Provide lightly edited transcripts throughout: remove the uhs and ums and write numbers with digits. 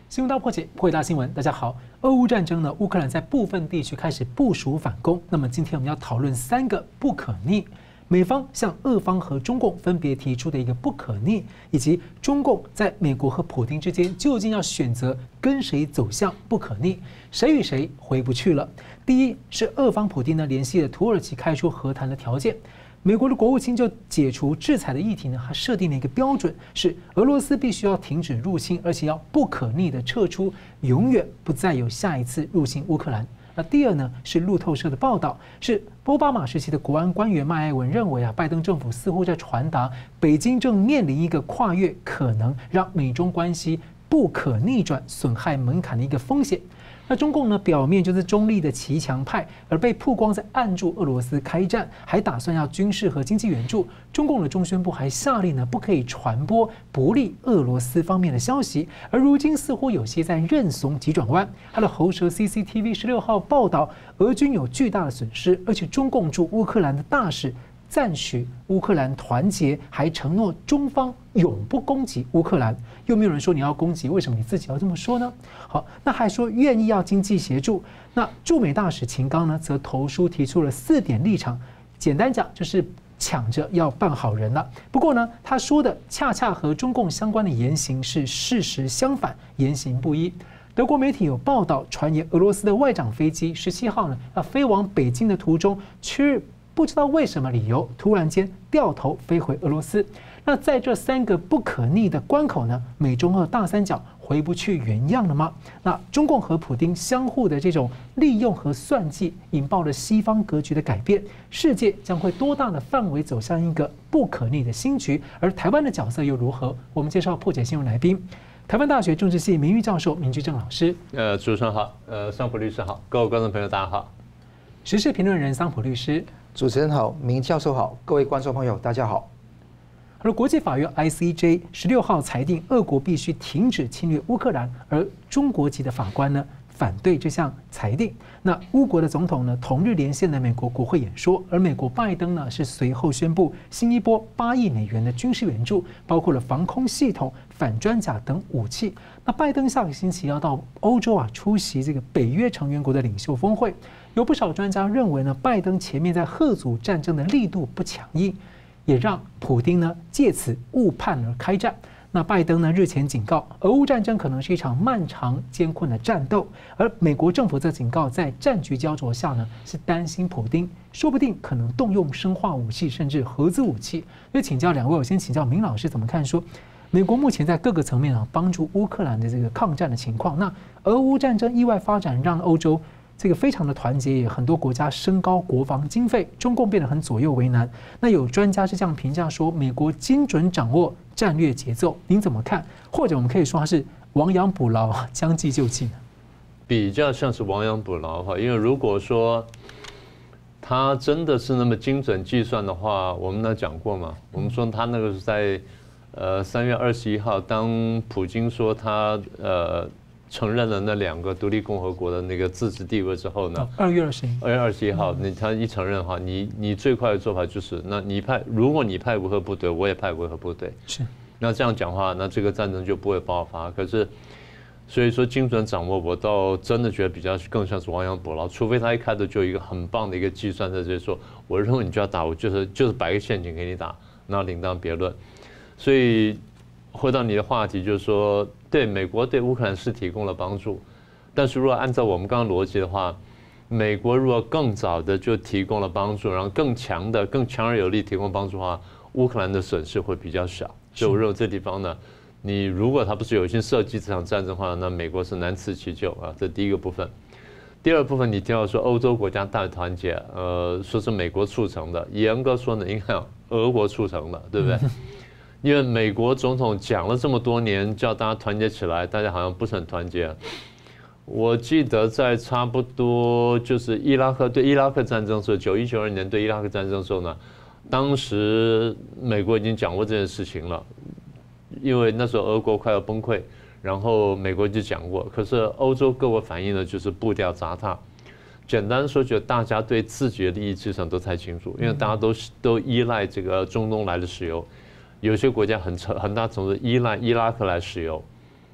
新闻大破解，破解大新闻。大家好，俄乌战争呢，乌克兰在部分地区开始部署反攻。那么今天我们要讨论3个不可逆，美方向俄方和中共分别提出的一个不可逆，以及中共在美国和普丁之间究竟要选择跟谁走向不可逆，谁与谁回不去了。第一是俄方普丁呢联系了土耳其开出和谈的条件。美国的国务卿就解除制裁的议题呢，它设定了一个标准，是俄罗斯必须要停止入侵，而且要不可逆的撤出，永远不再有下一次入侵乌克兰。那第二呢，是路透社的报道，是奥巴马时期的国安官员麦埃文认为啊，拜登政府似乎在传达，北京正面临一个跨越可能让美中关系不可逆转、损害门槛的一个风险。那中共呢，表面就是中立的骑墙派，而被曝光在暗助俄罗斯开战，还打算要军事和经济援助。中共的中宣部还下令呢，不可以传播不利俄罗斯方面的消息。而如今似乎有些在认怂急转弯。他的喉舌 CCTV 16号报道，俄军有巨大的损失，而且中共驻乌克兰的大使赞许乌克兰团结，还承诺中方永不攻击乌克兰。又没有人说你要攻击，为什么你自己要这么说呢？好，那还说愿意要经济协助。那驻美大使秦刚呢，则投书提出了4点立场，简单讲就是抢着要办好人了。不过呢，他说的恰恰和中共相关的言行是事实相反，言行不一。德国媒体有报道传言，俄罗斯的外长飞机17号呢，要飞往北京的途中，却不知道为什么理由，突然间掉头飞回俄罗斯。那在这3个不可逆的关口呢，美中俄大三角回不去原样了吗？那中共和普丁相互的这种利用和算计，引爆了西方格局的改变，世界将会多大的范围走向一个不可逆的新局？而台湾的角色又如何？我们介绍破解新闻来宾，台湾大学政治系名誉教授明居正老师。 主持人好，桑普律师好，各位观众朋友大家好。 时事评论人桑普律师。 主持人好，明教授好，各位观众朋友大家好。 而国际法院 ICJ 16号裁定，俄国必须停止侵略乌克兰，而中国籍的法官呢反对这项裁定。那乌国的总统呢同日连线了美国国会演说，而美国拜登呢是随后宣布新一波8亿美元的军事援助，包括了防空系统、反装甲等武器。那拜登下个星期要到欧洲出席这个北约成员国的领袖峰会。有不少专家认为呢，拜登前面在贺阻战争的力度不强硬，也让普丁呢借此误判而开战。那拜登呢日前警告，俄乌战争可能是一场漫长艰困的战斗，而美国政府则警告，在战局焦灼下呢，是担心普丁说不定可能动用生化武器甚至核子武器。所以请教2位，我先请教明老师怎么看说，美国目前在各个层面帮助乌克兰的这个抗战的情况。那俄乌战争意外发展让欧洲这个非常的团结，也很多国家升高国防经费，中共变得很左右为难。那有专家是这样评价说，美国精准掌握战略节奏，您怎么看？或者我们可以说它是亡羊补牢，将计就计呢？ 比较像是亡羊补牢哈，因为如果说他真的是那么精准计算的话，我们那讲过嘛，我们说他那个是在3月21号，当普京说他承认了那2个独立共和国的那个自治地位之后呢 ，2月21 号，他一承认的话，你最快的做法就是，那如果你派维和部队，我也派维和部队， 是， 那这样讲话，那这个战争就不会爆发。可是，所以说精准掌握，我倒真的觉得比较更像是亡羊补牢，除非他一开头就有一个很棒的一个计算，在这说，我认为你就要打，我就是摆一个陷阱给你打，那另当别论。所以回到你的话题，就是说，对美国对乌克兰是提供了帮助，但是如果按照我们刚刚逻辑的话，美国如果更早的就提供了帮助，然后更强而有力提供帮助的话，乌克兰的损失会比较小。所以我认为这地方呢，你如果他不是有心设计这场战争的话，那美国是难辞其咎啊。这第一个部分。第二部分，你提到说欧洲国家大团结，说是美国促成的，严格说呢，应该俄国促成的，对不对？因为美国总统讲了这么多年，叫大家团结起来，大家好像不是很团结。我记得在差不多就是对伊拉克战争的时候，91、92年对伊拉克战争的时候呢，当时美国已经讲过这件事情了，因为那时候俄国快要崩溃，然后美国就讲过，可是欧洲各国反应呢就是步调杂沓。简单说，就大家对自己的利益至上都太清楚，因为大家都依赖这个中东来的石油。有些国家很大程度依赖伊拉克来石油，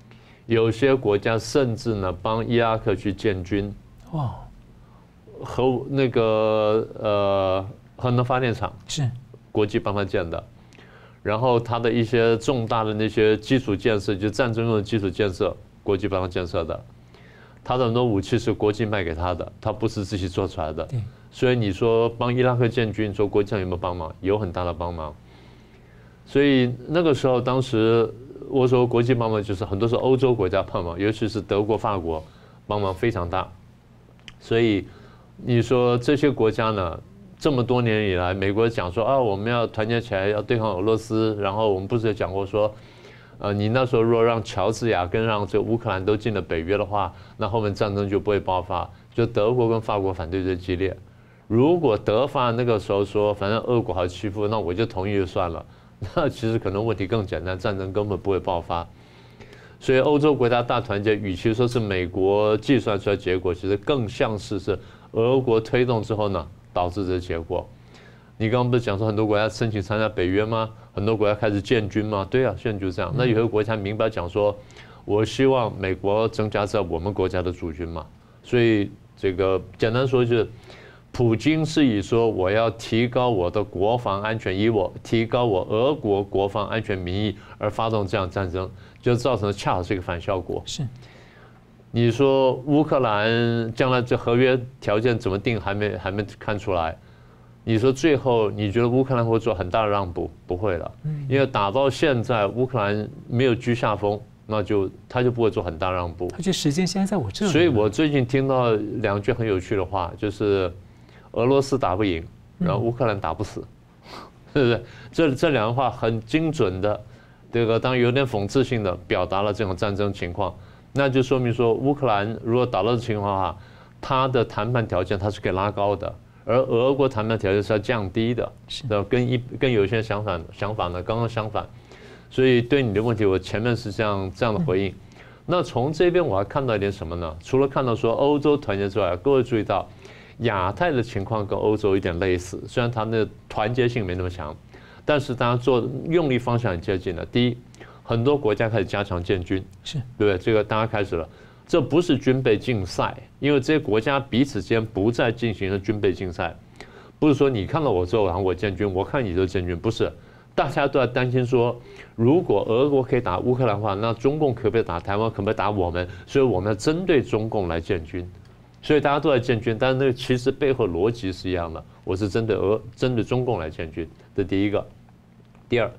有些国家甚至呢帮伊拉克去建军， 哇， 核那个核能发电厂是国际帮他建的，然后他的一些重大的那些基础建设，就战争用的基础建设，国际帮他建设的。他的很多武器是国际卖给他的，他不是自己做出来的。所以你说帮伊拉克建军，你说国际上有没有帮忙？有很大的帮忙。所以那个时候，当时我说国际帮忙就是很多是欧洲国家帮忙，尤其是德国、法国帮忙非常大。所以你说这些国家呢，这么多年以来，美国讲说啊，我们要团结起来，要对抗俄罗斯。然后我们不是也讲过说，你那时候若让乔治亚跟让这乌克兰都进了北约的话，那后面战争就不会爆发。就德国跟法国反对最激烈。如果德法那个时候说，反正俄国好欺负，那我就同意就算了。那其实可能问题更简单，战争根本不会爆发。所以欧洲国家大团结，与其说是美国计算出来结果，其实更像是俄国推动之后呢，导致这结果。你刚刚不是讲说很多国家申请参加北约吗？很多国家开始建军吗？对啊，现在就是这样。那有些国家明白讲说，我希望美国增加在我们国家的驻军嘛。所以这个简单说就是，普京是以说我要提高我的国防安全，以我提高我俄国国防安全名义而发动这样战争，就造成恰好是一个反效果。 是。 你说乌克兰将来这合约条件怎么定，还没看出来。你说最后你觉得乌克兰会做很大的让步？不会了，因为打到现在乌克兰没有居下风，那他就不会做很大让步。 而且时间现在在我这里。 所以我最近听到2句很有趣的话，就是俄罗斯打不赢，然后乌克兰打不死，是不是？这2句话很精准的，这个当然有点讽刺性的表达了这种战争情况。那就说明说，乌克兰如果打到这情况的话，他的谈判条件他是可以拉高的，而俄国谈判条件是要降低的，跟有些想法呢刚刚相反。所以对你的问题，我前面是这样的回应。那从这边我还看到一点什么呢？除了看到说欧洲团结之外，各位注意到亚太的情况跟欧洲有点类似，虽然它的团结性没那么强，但是大家做用力方向很接近的。第一，很多国家开始加强建军， 是对不对？这个大家开始了，这不是军备竞赛，因为这些国家彼此间不再进行了军备竞赛，不是说你看到我之后，然后我建军，我看你就建军，不是，大家都在担心说，如果俄国可以打乌克兰的话，那中共可不可以打台湾，可不可以打我们？所以我们要针对中共来建军，所以大家都在建军，但是那个其实背后逻辑是一样的，我是针对中共来建军，这第一个。第二，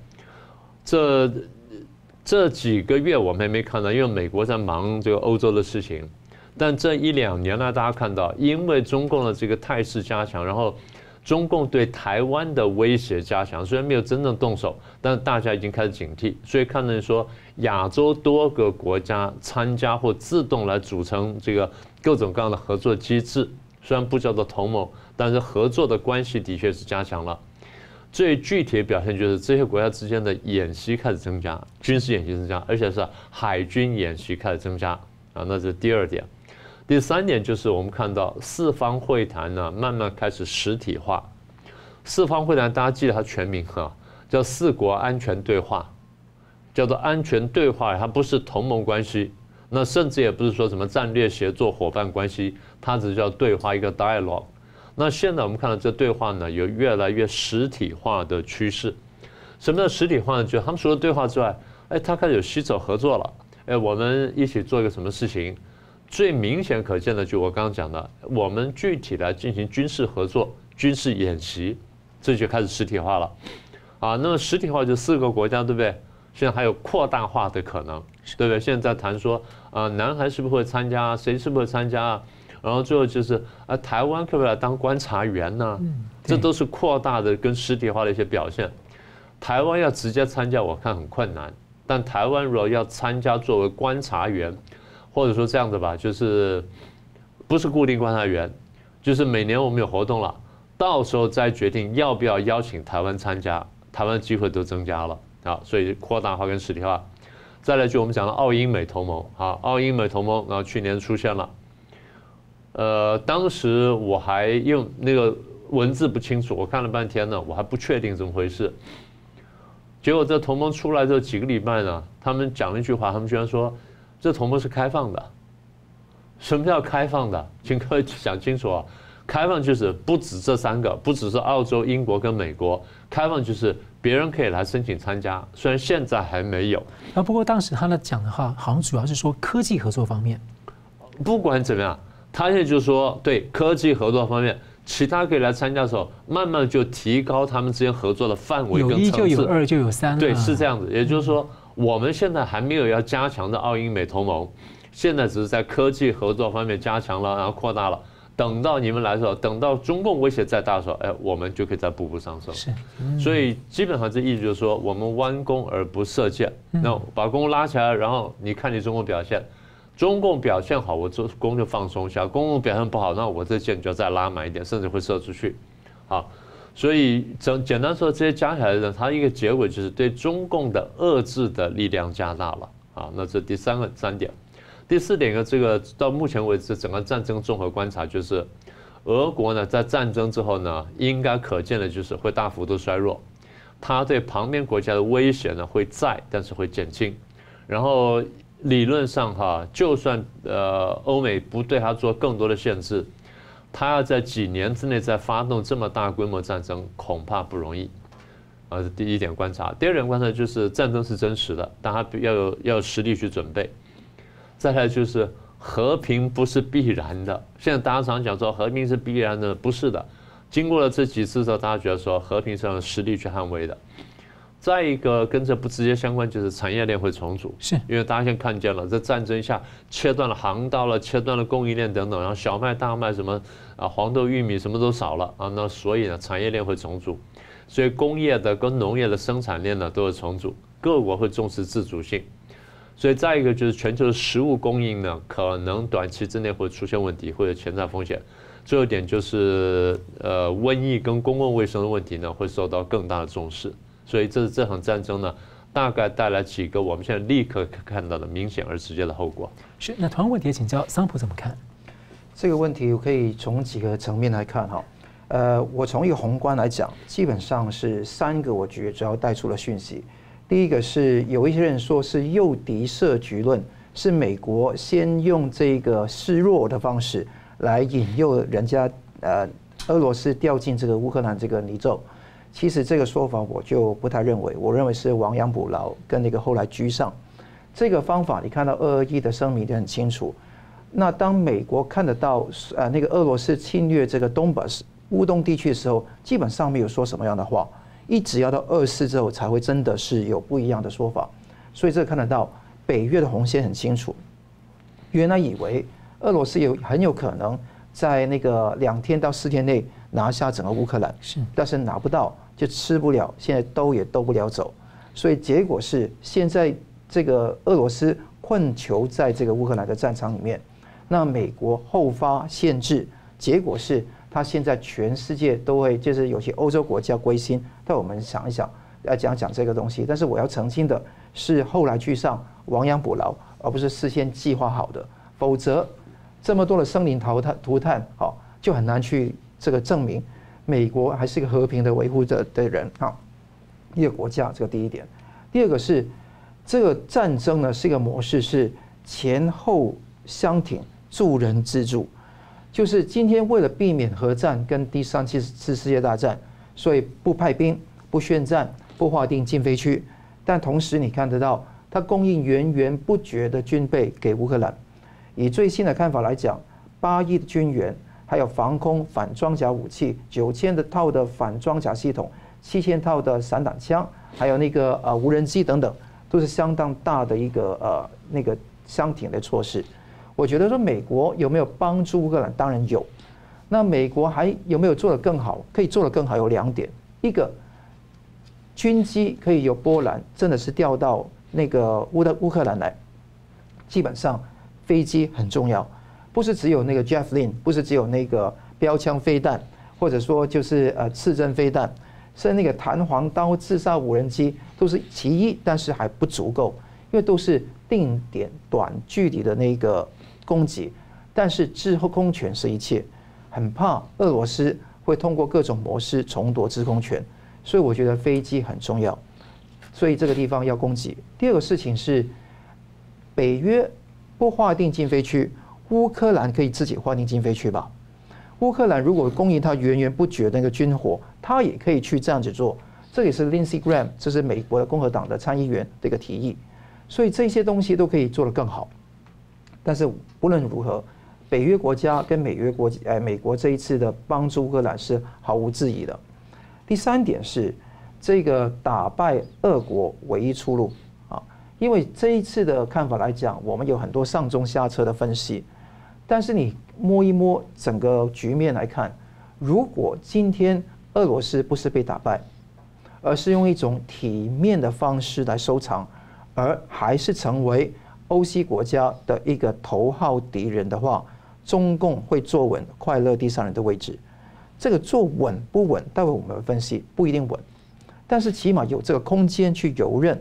这几个月我们还没看到，因为美国在忙这个欧洲的事情。但这1、2年来，大家看到，因为中共的这个态势加强，然后中共对台湾的威胁加强，虽然没有真正动手，但大家已经开始警惕。所以看到说，亚洲多个国家参加或自动来组成这个各种各样的合作机制，虽然不叫做同盟，但是合作的关系的确是加强了。最具体的表现就是这些国家之间的演习开始增加，军事演习增加，而且是海军演习开始增加啊，那是第2点。第3点就是我们看到4方会谈呢慢慢开始实体化。4方会谈大家记得它全名哈，叫4国安全对话，叫做安全对话，它不是同盟关系，那甚至也不是说什么战略协作伙伴关系，它只是叫对话，一个 dialogue。那现在我们看到这对话呢，有越来越实体化的趋势。什么叫实体化呢？就是他们除了对话之外，他开始有携手合作了。我们一起做一个什么事情？最明显可见的，就我刚刚讲的，我们具体来进行军事合作、军事演习，这就开始实体化了。啊，那么实体化就4个国家，对不对？现在还有扩大化的可能，对不对？现在在谈说，南韩是不是会参加？谁是不是会参加？然后最后就是台湾可不可以来当观察员呢？这都是扩大的跟实体化的一些表现。台湾要直接参加，我看很困难。但台湾如果要参加作为观察员，或者说这样子吧，就是不是固定观察员，就是每年我们有活动了，到时候再决定要不要邀请台湾参加，台湾机会都增加了啊。所以扩大化跟实体化。再来就我们讲的澳英美同盟啊，澳英美同盟，然后去年出现了。当时我还用那个文字不清楚，我看了半天呢，我还不确定怎么回事。结果这同盟出来之后几个礼拜呢，他们讲了一句话，他们居然说， 这同盟是开放的。什么叫开放的？请各位想清楚啊！开放就是不止这3个，不只是澳洲、英国跟美国，开放就是别人可以来申请参加，虽然现在还没有。 不过当时他的讲的话，好像主要是说科技合作方面。 不管怎么样，他现在就说对科技合作方面，其他可以来参加的时候，慢慢就提高他们之间合作的范围跟层次。 有1就有2就有3。 对，是这样子。也就是说，我们现在还没有要加强的澳英美同盟，现在只是在科技合作方面加强了，然后扩大了。等到你们来的时候，等到中共威胁再大的时候，我们就可以再步步上升。 是， 所以基本上这意思就是说，我们弯弓而不射箭，那把弓拉起来，然后你看你中共表现，中共表现好，我这弓就放松一下；中共表现不好，那我这箭就要再拉满一点，甚至会射出去。好，所以简单说，这些加起来呢，它一个结果就是对中共的遏制的力量加大了。啊，那这第3点。第4点呢，这个到目前为止整个战争综合观察就是，俄国呢在战争之后呢，应该可见的就是会大幅度衰弱，它对旁边国家的威胁呢会在，但是会减轻。然后理论上哈，就算欧美不对它做更多的限制，它要在几年之内再发动这么大规模战争，恐怕不容易。这是第1点观察。第2点观察就是战争是真实的，但它要有实力去准备。再来就是和平不是必然的，现在大家常讲说和平是必然的，不是的。经过了这几次之后，大家觉得说和平是要有实力去捍卫的。再一个跟这不直接相关，就是产业链会重组， 是因为大家现在看见了，这战争下切断了航道了，切断了供应链等等，然后小麦、大麦什么黄豆、玉米什么都少了啊，那所以呢产业链会重组，所以工业的跟农业的生产链呢都会重组，各国会重视自主性。所以再一个就是全球的食物供应呢，可能短期之内会出现问题或者潜在风险。最后一点就是瘟疫跟公共卫生的问题呢，会受到更大的重视。所以这场战争呢，大概带来几个我们现在立刻看到的明显而直接的后果。 是，那同样问题也请教桑普怎么看？ 这个问题我可以从几个层面来看哈。我从一个宏观来讲，基本上是3个我觉得主要带出了讯息。第一个是有一些人说是诱敌设局论，是美国先用这个示弱的方式来引诱人家俄罗斯掉进这个乌克兰这个泥沼。其实这个说法我就不太认为，我认为是亡羊补牢，跟那个后来居上。这个方法你看到221的声明就很清楚。那当美国看得到那个俄罗斯侵略这个东巴斯乌东地区的时候，基本上没有说什么样的话。一直要到24之后才会真的是有不一样的说法，所以这个看得到北约的红线很清楚。原来以为俄罗斯很有可能在那个2天到4天内拿下整个乌克兰，但是拿不到就吃不了，现在兜也兜不了走，所以结果是现在这个俄罗斯困囚在这个乌克兰的战场里面，那美国后发限制，结果是。他现在全世界都会，就是有些欧洲国家归心，但我们想一想，讲这个东西。但是我要澄清的是，后来居上，亡羊补牢，而不是事先计划好的。否则，这么多的生灵涂炭，好，就很难去这个证明美国还是一个和平的维护者的人啊，一个国家。这个第1点。第2个是这个战争呢是一个模式，是前后相挺，助人自助。就是今天为了避免核战跟第3次世界大战，所以不派兵、不宣战、不划定禁飞区，但同时你看得到，它供应源源不绝的军备给乌克兰。以最新的看法来讲，8亿的军援，还有防空反装甲武器，9000套的反装甲系统，7000套的散弹枪，还有那个无人机等等，都是相当大的一个那个相挺的措施。我觉得说美国有没有帮助乌克兰？当然有。那美国还有没有做得更好？可以做得更好有2点。一个，军机可以由波兰真的是调到那个乌克兰来。基本上飞机很重要，不是只有那个 Javelin， 不是只有那个标枪飞弹，或者说就是刺针飞弹，是那个弹簧刀自杀无人机都是其一，但是还不足够，因为都是定点短距离的那个攻击，但是制空权是一切，很怕俄罗斯会通过各种模式重夺制空权，所以我觉得飞机很重要，所以这个地方要攻击。第2个事情是，北约不划定禁飞区，乌克兰可以自己划定禁飞区吧？乌克兰如果供应它源源不绝的那个军火，它也可以去这样子做。这也是 Lindsey Graham， 这是美国的共和党的参议员的一个提议。所以这些东西都可以做得更好。但是不论如何，北约国家跟美国这一次的帮助乌克兰是毫无质疑的。第三点是这个打败俄国唯一出路啊，因为这一次的看法来讲，我们有很多上中下策的分析，但是你摸一摸整个局面来看，如果今天俄罗斯不是被打败，而是用一种体面的方式来收场，而还是成为欧西国家的一个头号敌人的话，中共会坐稳快乐第三人的位置。这个坐稳不稳，待会我们分析，不一定稳，但是起码有这个空间去游刃。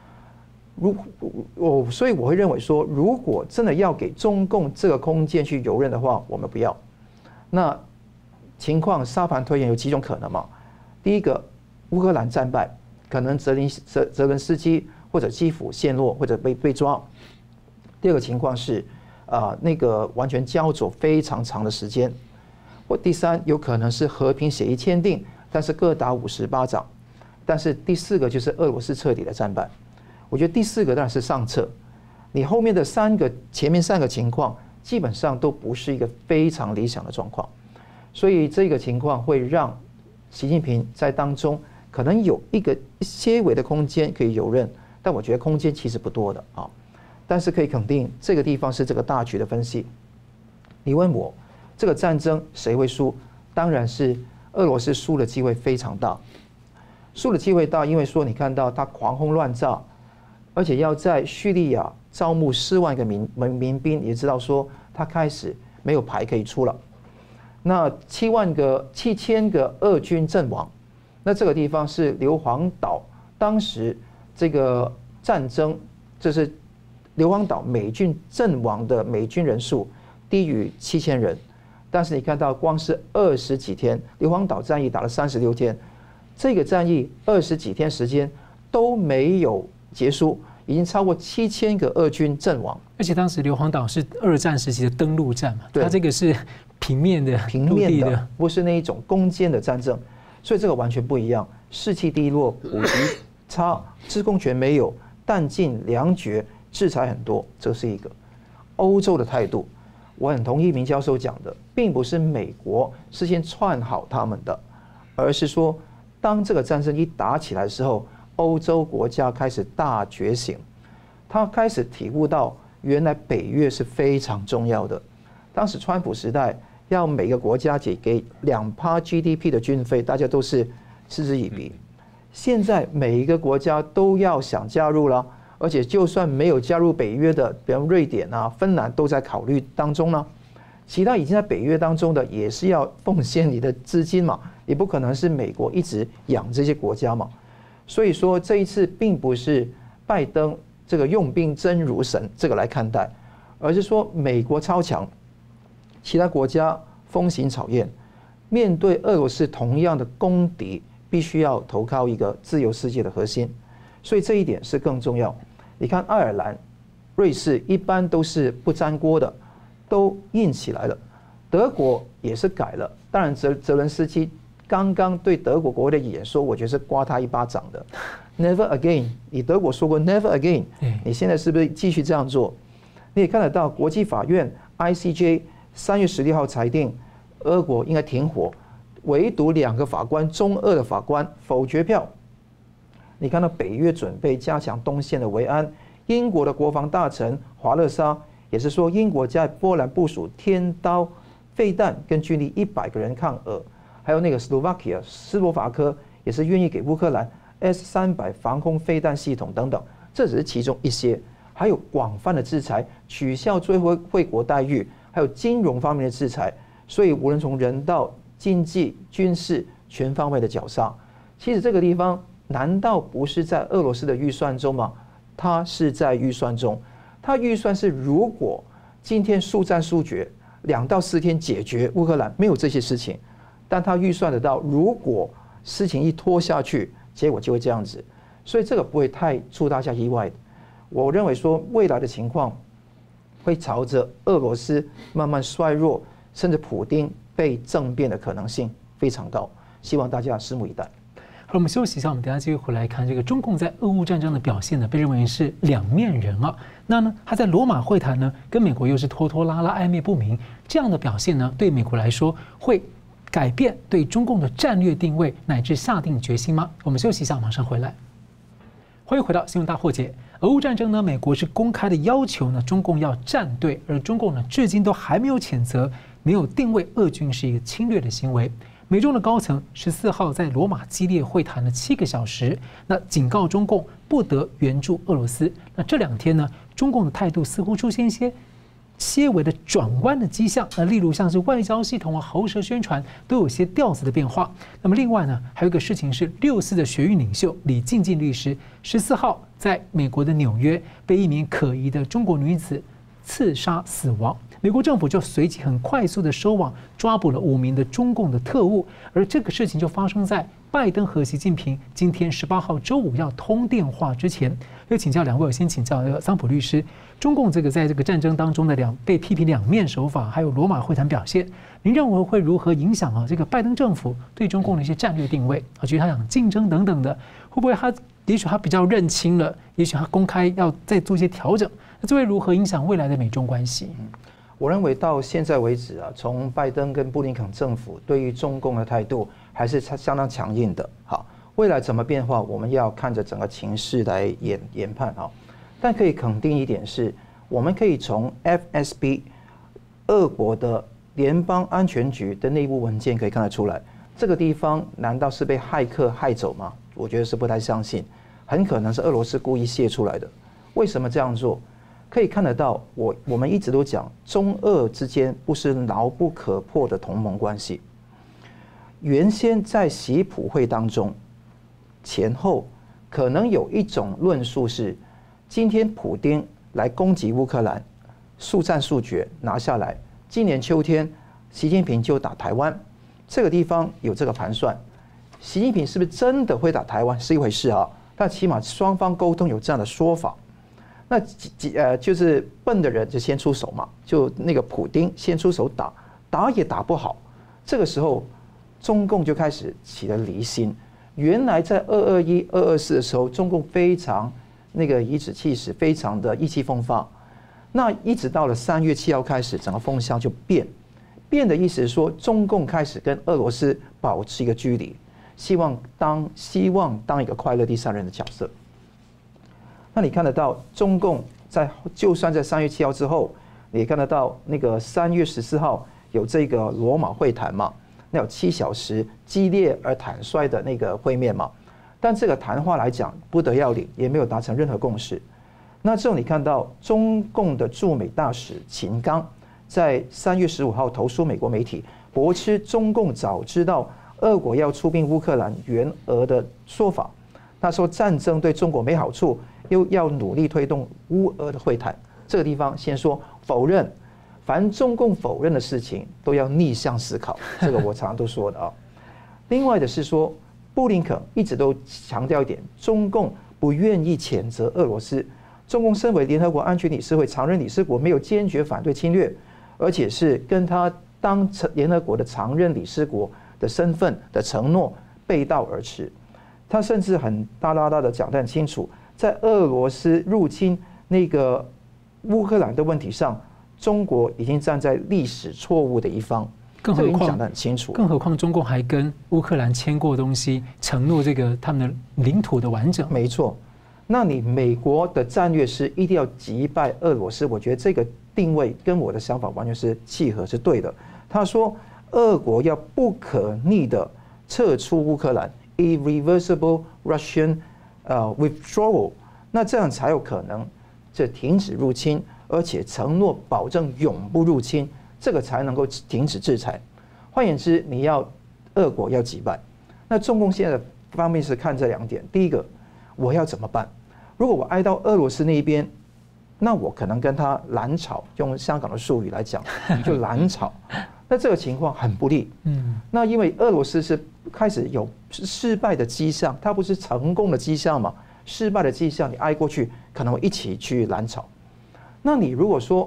所以我会认为说，如果真的要给中共这个空间去游刃的话，我们不要。那情况沙盘推演有几种可能嘛？第一个，乌克兰战败，可能泽伦斯基或者基辅陷落或者被抓。第二个情况是，那个完全焦灼非常长的时间。或第三，有可能是和平协议签订，但是各打50巴掌。但是第四个就是俄罗斯彻底的战败。我觉得第四个当然是上策。你后面的前面三个情况基本上都不是一个非常理想的状况，所以这个情况会让习近平在当中可能有一些微的空间可以游刃，但我觉得空间其实不多的啊。但是可以肯定，这个地方是这个大局的分析。你问我这个战争谁会输？当然是俄罗斯输的机会非常大。输的机会大，因为说你看到他狂轰乱炸，而且要在叙利亚招募4万个民兵，也知道说他开始没有牌可以出了。那7000个俄军阵亡，那这个地方是硫磺岛当时这个战争，这是硫磺岛美军阵亡的美军人数低于7000人。但是你看到光是20几天，硫磺岛战役打了36天，这个战役20几天时间都没有结束，已经超过7000个俄军阵亡。 而且当时硫磺岛是2战时期的登陆战嘛，它这个是平面的， 不是那一种攻坚的战争，所以这个完全不一样。士气低落，补给差，制空权没有，弹尽粮绝，制裁很多，这是一个。欧洲的态度，我很同意明教授讲的，并不是美国事先串好他们的，而是说当这个战争一打起来的时候，欧洲国家开始大觉醒，他开始体悟到原来北约是非常重要的。当时川普时代要每个国家给2% GDP 的军费，大家都是嗤之以鼻。现在每一个国家都要想加入了，而且就算没有加入北约的，比如瑞典啊、芬兰都在考虑当中呢。其他已经在北约当中的也是要奉献你的资金嘛，也不可能是美国一直养这些国家嘛。所以说这一次并不是拜登这个用兵真如神这个来看待，而是说美国超强，其他国家风行草偃，面对俄罗斯同样的公敌，必须要投靠一个自由世界的核心，所以这一点是更重要。你看爱尔兰、瑞士一般都是不沾锅的，都硬起来了。德国也是改了，当然泽伦斯基刚刚对德国国会的演说，我觉得是刮他一巴掌的。Never again， 你德国说过 Never again， 你现在是不是继续这样做？你也看得到国际法院 ICJ 3月16号裁定，俄国应该停火，唯独2个法官，中俄的法官否决票。你看到北约准备加强东线的维安，英国的国防大臣华勒沙也是说，英国在波兰部署天刀飞弹跟军力100个人抗俄，还有那个斯洛伐克也是愿意给乌克兰 S-300防空飞弹系统等等，这只是其中一些，还有广泛的制裁，取消最惠国待遇，还有金融方面的制裁，所以无论从人道、经济、军事全方位的绞杀。其实这个地方难道不是在俄罗斯的预算中吗？它是在预算中，它预算是如果今天速战速决，2到4天解决乌克兰，没有这些事情，但他预算得到，如果事情一拖下去，结果就会这样子，所以这个不会太出大家意外的。我认为说未来的情况， 会朝着俄罗斯慢慢衰弱，甚至普丁被政变的可能性非常高。希望大家拭目以待。 好，我们休息一下，我们等一下继续回来看这个中共在俄乌战争的表现呢，被认为是两面人啊。那呢，他在罗马会谈呢，跟美国又是拖拖拉拉、暧昧不明，这样的表现呢，对美国来说会改变对中共的战略定位，乃至下定决心吗？我们休息一下，马上回来。欢迎回到新闻大破解。俄乌战争呢，美国是公开的要求呢，中共要站队，而中共呢，至今都还没有谴责，没有定位俄军是一个侵略的行为。美中的高层14号在罗马激烈会谈了7个小时，那警告中共不得援助俄罗斯。那这2天呢，中共的态度似乎出现一些微的转弯的迹象，例如像是外交系统啊、喉舌宣传都有些调子的变化。那么另外呢，还有一个事情是6·4的学运领袖李静静律师14号在美国的纽约被一名可疑的中国女子刺杀死亡。美国政府就随即很快速的收网，抓捕了5名的中共的特务，而这个事情就发生在拜登和习近平今天18号周五要通电话之前。要请教2位，我先请教桑普律师，中共在这个战争当中的被批评两面手法，还有罗马会谈表现，您认为会如何影响这个拜登政府对中共的一些战略定位啊？觉得他想竞争等等的，会不会也许他比较认清了，也许他公开要再做一些调整，那这会如何影响未来的美中关系？ 我认为到现在为止啊，从拜登跟布林肯政府对于中共的态度还是相当强硬的。好，未来怎么变化，我们要看着整个情势来研判啊。但可以肯定一点是，我们可以从 FSB 俄国的联邦安全局的内部文件可以看得出来，这个地方难道是被骇客害走吗？我觉得是不太相信，很可能是俄罗斯故意泄出来的。为什么这样做？可以看得到，我们一直都讲，中俄之间不是牢不可破的同盟关系。原先在习普会当中，前后可能有一种论述是，今天普丁来攻击乌克兰，速战速决拿下来，今年秋天习近平就打台湾，这个地方有这个盘算。习近平是不是真的会打台湾是一回事啊，但起码双方沟通有这样的说法。那就是笨的人就先出手嘛，就那个普丁先出手打也打不好，这个时候中共就开始起了离心。原来在221、224的时候，中共非常那个颐指气使，非常的意气风发。那一直到了3月7号开始，整个风向就变的意思是说，中共开始跟俄罗斯保持一个距离，希望当一个快乐第三人的角色。那你看得到，中共就算在3月7号之后，你也看得到那个3月14号有这个罗马会谈嘛，那有7小时激烈而坦率的那个会面嘛，但这个谈话来讲不得要领，也没有达成任何共识。那之后你看到中共的驻美大使秦刚在3月15号投书美国媒体，驳斥中共早知道俄国要出兵乌克兰援俄的说法。他说战争对中国没好处，又要努力推动乌俄的会谈。这个地方先说否认，凡中共否认的事情都要逆向思考，这个我常常都说的啊。另外的是说，布林肯一直都强调一点，中共不愿意谴责俄罗斯。中共身为联合国安全理事会常任理事国，没有坚决反对侵略，而且是跟他当联合国的常任理事国的身份的承诺背道而驰。他甚至很大的讲得很清楚，在俄罗斯入侵那个乌克兰的问题上，中国已经站在历史错误的一方。 更何况讲得很清楚， 更何况中共还跟乌克兰签过东西，承诺这个他们的领土的完整。 没错，那你美国的战略是一定要击败俄罗斯，我觉得这个定位跟我的想法完全是契合，是对的。他说，俄国要不可逆的撤出乌克兰。Irreversible Russian withdrawal， 那这样才有可能这停止入侵，而且承诺保证永不入侵，这个才能够停止制裁。换言之，你要俄国要击败，那中共现在的方面是看这2点。第一个，我要怎么办？如果我挨到俄罗斯那一边，那我可能跟他蓝草，用香港的术语来讲，就蓝草。那这个情况很不利。那因为俄罗斯是开始有失败的迹象，它不是成功的迹象嘛？失败的迹象，你挨过去可能会一起去蓝草。那你如果说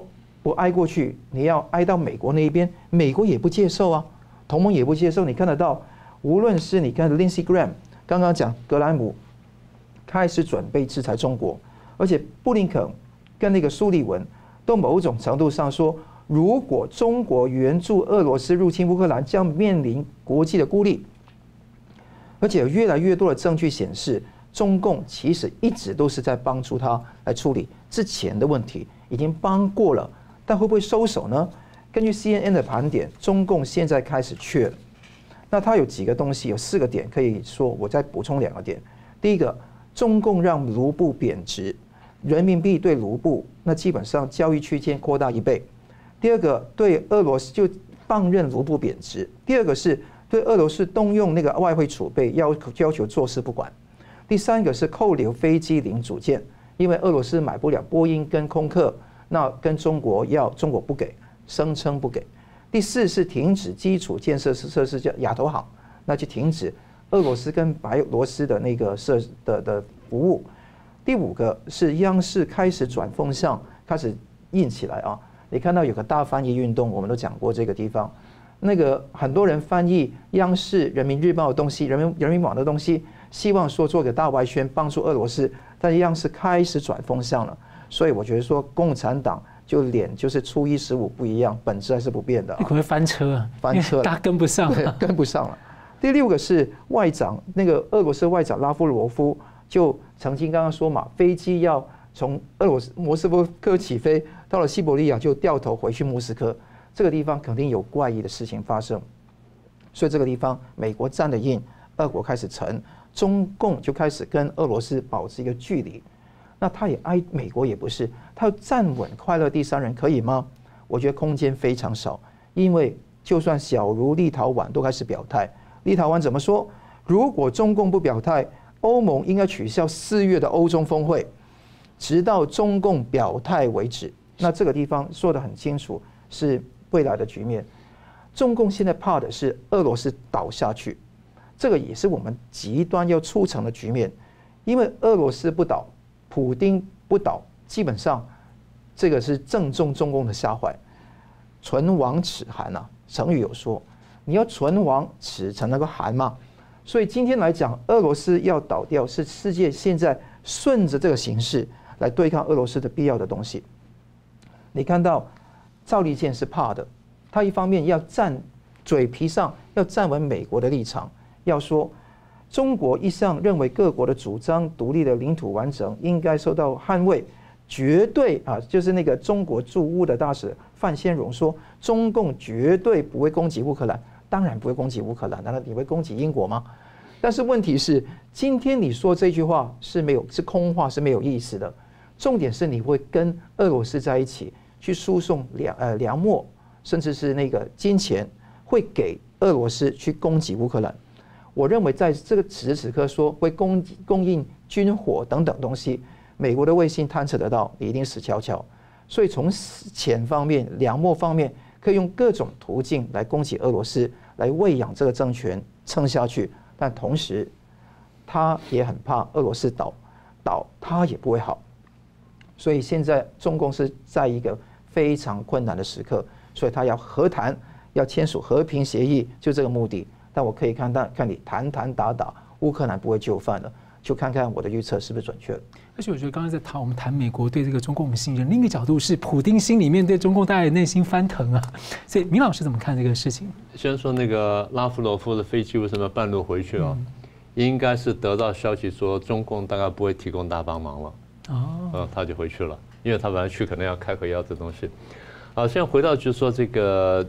我挨过去，你要挨到美国那一边，美国也不接受啊，同盟也不接受。你看得到，无论是你看 Lindsey Graham 刚刚讲格兰姆开始准备制裁中国，而且布林肯跟那个苏利文都某种程度上说，如果中国援助俄罗斯入侵乌克兰，将面临国际的孤立。而且有越来越多的证据显示，中共其实一直都是在帮助他来处理之前的问题，已经帮过了，但会不会收手呢？根据 CNN 的盘点，中共现在开始缺了。那它有几个东西，有4个点可以说，我再补充2个点。第一个，中共让卢布贬值，人民币对卢布，那基本上交易区间扩大1倍。第二个，对俄罗斯就放任卢布贬值。第二个是对俄罗斯动用那个外汇储备，要求坐视不管。第3个是扣留飞机零组件，因为俄罗斯买不了波音跟空客，那跟中国要，中国不给，声称不给。第4是停止基础建设设施，叫亚投行，那就停止俄罗斯跟白俄罗斯的那个的服务。第5个是央视开始转风向，开始硬起来啊！你看到有个大翻译运动，我们都讲过这个地方。那个很多人翻译央视、人民日报的东西、人民网的东西，希望说做个大外宣帮助俄罗斯，但是央视开始转风向了。所以我觉得说共产党就脸就是初一十五不一样，本质还是不变的。 可能会翻车啊， 翻车了， 大家跟不上了， 跟不上了。第6个是外长，那个俄罗斯外长拉夫罗夫就曾经刚刚说嘛，飞机要从莫斯科起飞，到了西伯利亚就掉头回去莫斯科。这个地方肯定有怪异的事情发生，所以这个地方美国站得硬，俄国开始沉，中共就开始跟俄罗斯保持一个距离。那他也挨美国也不是，他要站稳快乐第3人可以吗？我觉得空间非常少，因为就算小如立陶宛都开始表态。立陶宛怎么说？如果中共不表态，欧盟应该取消4月的欧中峰会，直到中共表态为止。那这个地方说得很清楚，是未来的局面。中共现在怕的是俄罗斯倒下去，这个也是我们极端要促成的局面。因为俄罗斯不倒，普丁不倒，基本上这个是正中中共的下怀。唇亡齿寒啊，成语有说，你要唇亡齿才能够寒嘛。所以今天来讲，俄罗斯要倒掉，是世界现在顺着这个形势来对抗俄罗斯的必要的东西。你看到赵立坚是怕的，他一方面要嘴皮上要站稳美国的立场，要说中国一向认为各国的主张独立的领土完整应该受到捍卫，绝对啊，就是那个中国驻乌的大使范先荣说，中共绝对不会攻击乌克兰，当然不会攻击乌克兰，难道你会攻击英国吗？但是问题是，今天你说这句话是空话，是没有意思的。重点是你会跟俄罗斯在一起去输送粮秣，甚至是那个金钱，会给俄罗斯去攻击乌克兰。我认为在这个此时此刻说会供应军火等等东西，美国的卫星探测得到，你一定死翘翘。所以从钱方面、粮秣方面，可以用各种途径来攻击俄罗斯，来喂养这个政权撑下去。但同时，他也很怕俄罗斯倒，他也不会好。所以现在中共是在一个非常困难的时刻，所以他要和谈，要签署和平协议，就这个目的。但我可以看你谈打，乌克兰不会就范了，就看看我的预测是不是准确了。 而且我觉得刚刚在我们谈美国对这个中共不信任，另一个角度是普丁心里面对中共大家内心翻腾啊。所以明老师怎么看这个事情？ 先说那个拉夫罗夫的飞机为什么半路回去啊？应该是得到消息说中共大概不会提供大帮忙了。他就回去了，因为他本来去可能要开口要这东西。好，现在回到就是说这个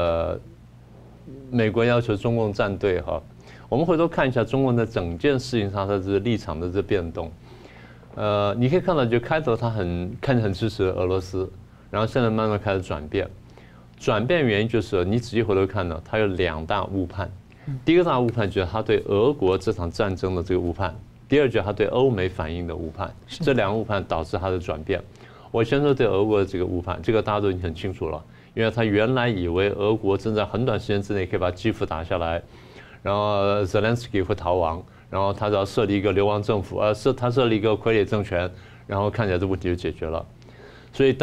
美国要求中共站队哈，我们回头看一下中共的整件事情上它这立场的这变动。你可以看到，就开头他看着很支持俄罗斯，然后现在慢慢开始转变。转变原因就是你仔细回头看呢，他有2大误判。第一个大误判就是他对俄国这场战争的这个误判。第二就是他对欧美反应的误判，这2个误判导致他的转变。我先说对俄国的这个误判，这个大家都已经很清楚了，因为他原来以为俄国正在很短时间之内可以把基辅打下来，然后泽连斯基会逃亡，然后他只要设立一个流亡政府，他设立一个傀儡政权，然后看起来这问题就解决了。所以当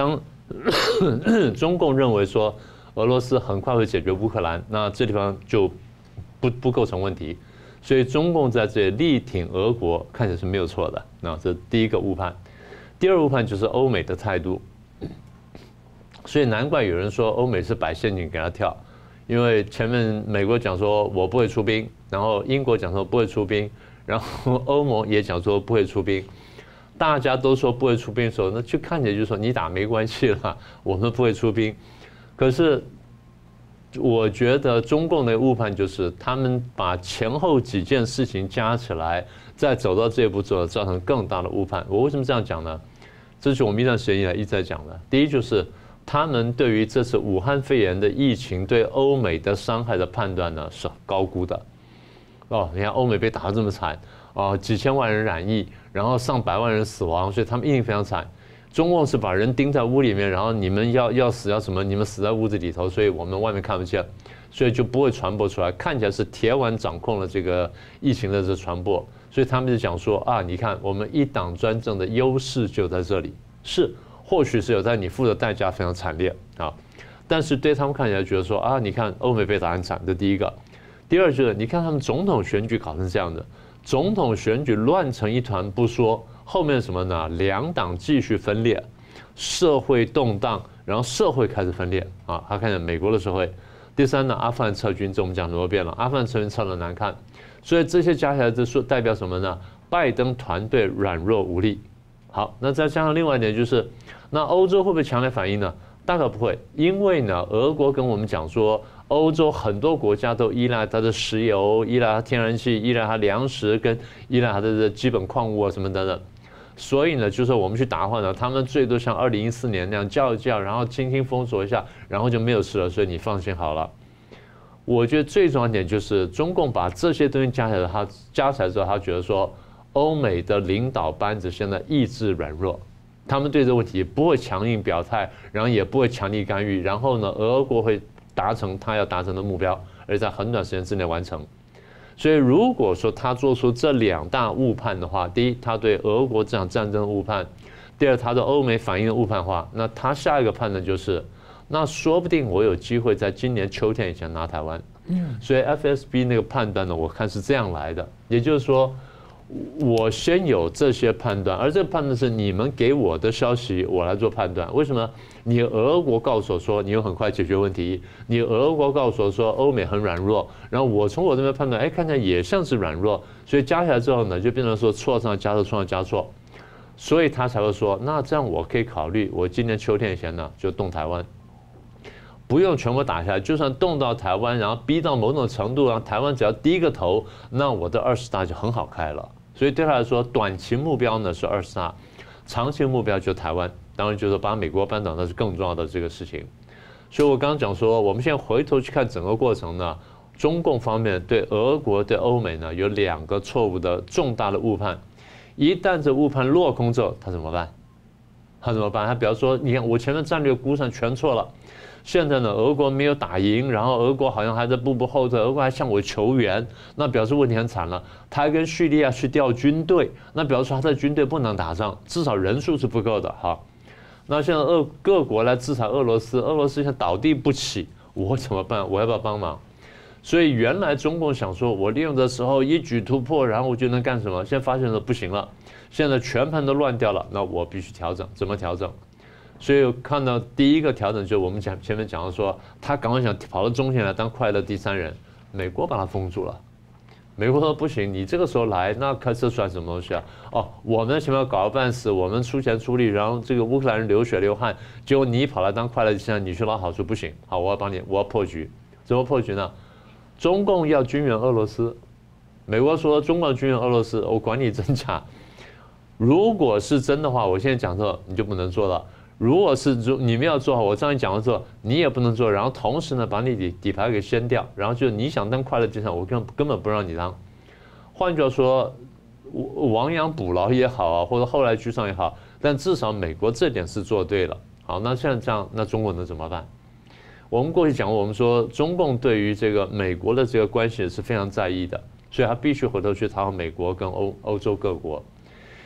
中共认为说俄罗斯很快会解决乌克兰，那这地方就不构成问题，所以中共在这里力挺俄国，看起来是没有错的。那这第一个误判。第二误判就是欧美的态度，所以难怪有人说欧美是摆陷阱给他跳，因为前面美国讲说我不会出兵，然后英国讲说不会出兵，然后欧盟也讲说不会出兵，大家都说不会出兵的时候，那就看起来就是说你打没关系了，我们不会出兵。可是我觉得中共的误判就是他们把前后几件事情加起来，再走到这一步之后，造成更大的误判。我为什么这样讲呢？这是我们一段时间以来一直在讲的。第一就是他们对于这次武汉肺炎的疫情对欧美的伤害的判断呢是高估的。哦，你看欧美被打得这么惨啊，几千万人染疫，然后上百万人死亡，所以他们一定非常惨。中共是把人盯在屋里面，然后你们要死要什么，你们死在屋子里头，所以我们外面看不见，所以就不会传播出来，看起来是铁腕掌控了这个疫情的这传播，所以他们就讲说啊，你看我们一党专政的优势就在这里，是或许是有，但你付的代价非常惨烈啊，但是对他们看起来觉得说啊，你看欧美被打很惨，这第一个，第二就是你看他们总统选举搞成这样的，总统选举乱成一团不说。后面什么呢？两党继续分裂，社会动荡，然后社会开始分裂啊！他看见美国的社会。第三呢，阿富汗撤军，这我们讲很多遍了，阿富汗撤军撤得难看，所以这些加起来，这说代表什么呢？拜登团队软弱无力。好，那再加上另外一点就是，那欧洲会不会强烈反应呢？大概不会，因为呢，俄国跟我们讲说，欧洲很多国家都依赖它的石油，依赖它天然气，依赖它粮食，跟依赖它的基本矿物啊什么等等。所以呢，就是我们去打的话呢，他们最多像2014年那样叫一叫，然后轻轻封锁一下，然后就没有事了。所以你放心好了。我觉得最重要一点就是中共把这些东西加起来，他加起来之后，他觉得说欧美的领导班子现在意志软弱，他们对这个问题不会强硬表态，然后也不会强力干预，然后呢，俄国会达成他要达成的目标，而在很短时间之内完成。所以，如果说他做出这两大误判的话，第一，他对俄国这场战争的误判；第二，他对欧美反应的误判的话，那他下一个判断就是，那说不定我有机会在今年秋天以前拿台湾。所以 FSB 那个判断呢，我看是这样来的，也就是说，我先有这些判断，而这个判断是你们给我的消息，我来做判断。为什么？你俄国告诉我说你有很快解决问题，你俄国告诉我说欧美很软弱，然后我从我这边判断，哎，看起来也像是软弱，所以加起来之后呢，就变成说错上加错，错上加错，所以他才会说，那这样我可以考虑，我今年秋天以前呢就动台湾，不用全部打下来，就算动到台湾，然后逼到某种程度，然后台湾只要低个头，那我的20大就很好开了。所以对他来说，短期目标呢是20大，长期目标就是台湾。当然，就是把美国扳倒，那是更重要的这个事情。所以我刚刚讲说，我们现在回头去看整个过程呢，中共方面对俄国、对欧美呢有2个错误的重大的误判。一旦这误判落空之后，他怎么办？他怎么办？他比方说，你看我前面战略估算全错了。现在呢，俄国没有打赢，然后俄国好像还在步步后退，俄国还向我求援，那表示问题很惨了。他还跟叙利亚去调军队，那表示说他的军队不能打仗，至少人数是不够的哈。那现在各国来制裁俄罗斯，俄罗斯现在倒地不起，我怎么办？我要不要帮忙？所以原来中共想说，我利用的时候一举突破，然后我就能干什么？现在发现了不行了，现在全盘都乱掉了，那我必须调整，怎么调整？所以看到第一个调整，就是我们前面讲到说，他赶快想跑到中线来当快乐第3人，美国把他封住了。美国说不行，你这个时候来，那这算什么东西啊？哦，我们前面搞了半死，我们出钱出力，然后这个乌克兰人流血流汗，结果你跑来当快乐第3人，你去捞好处不行。好，我要帮你，我要破局。怎么破局呢？中共要军援俄罗斯，美国说中共军援俄罗斯，我管你真假。如果是真的话，我现在讲这你就不能做了。如果是你们要做好，我这样讲完之后，你也不能做，然后同时呢，把你底牌给掀掉，然后就你想当快乐第3，我根本不让你当。换句话说，亡羊补牢也好啊，或者后来居上也好，但至少美国这点是做对了。好，那现在这样，那中国能怎么办？我们过去讲过，我们说中共对于这个美国的这个关系是非常在意的，所以他必须回头去讨好美国跟欧洲各国。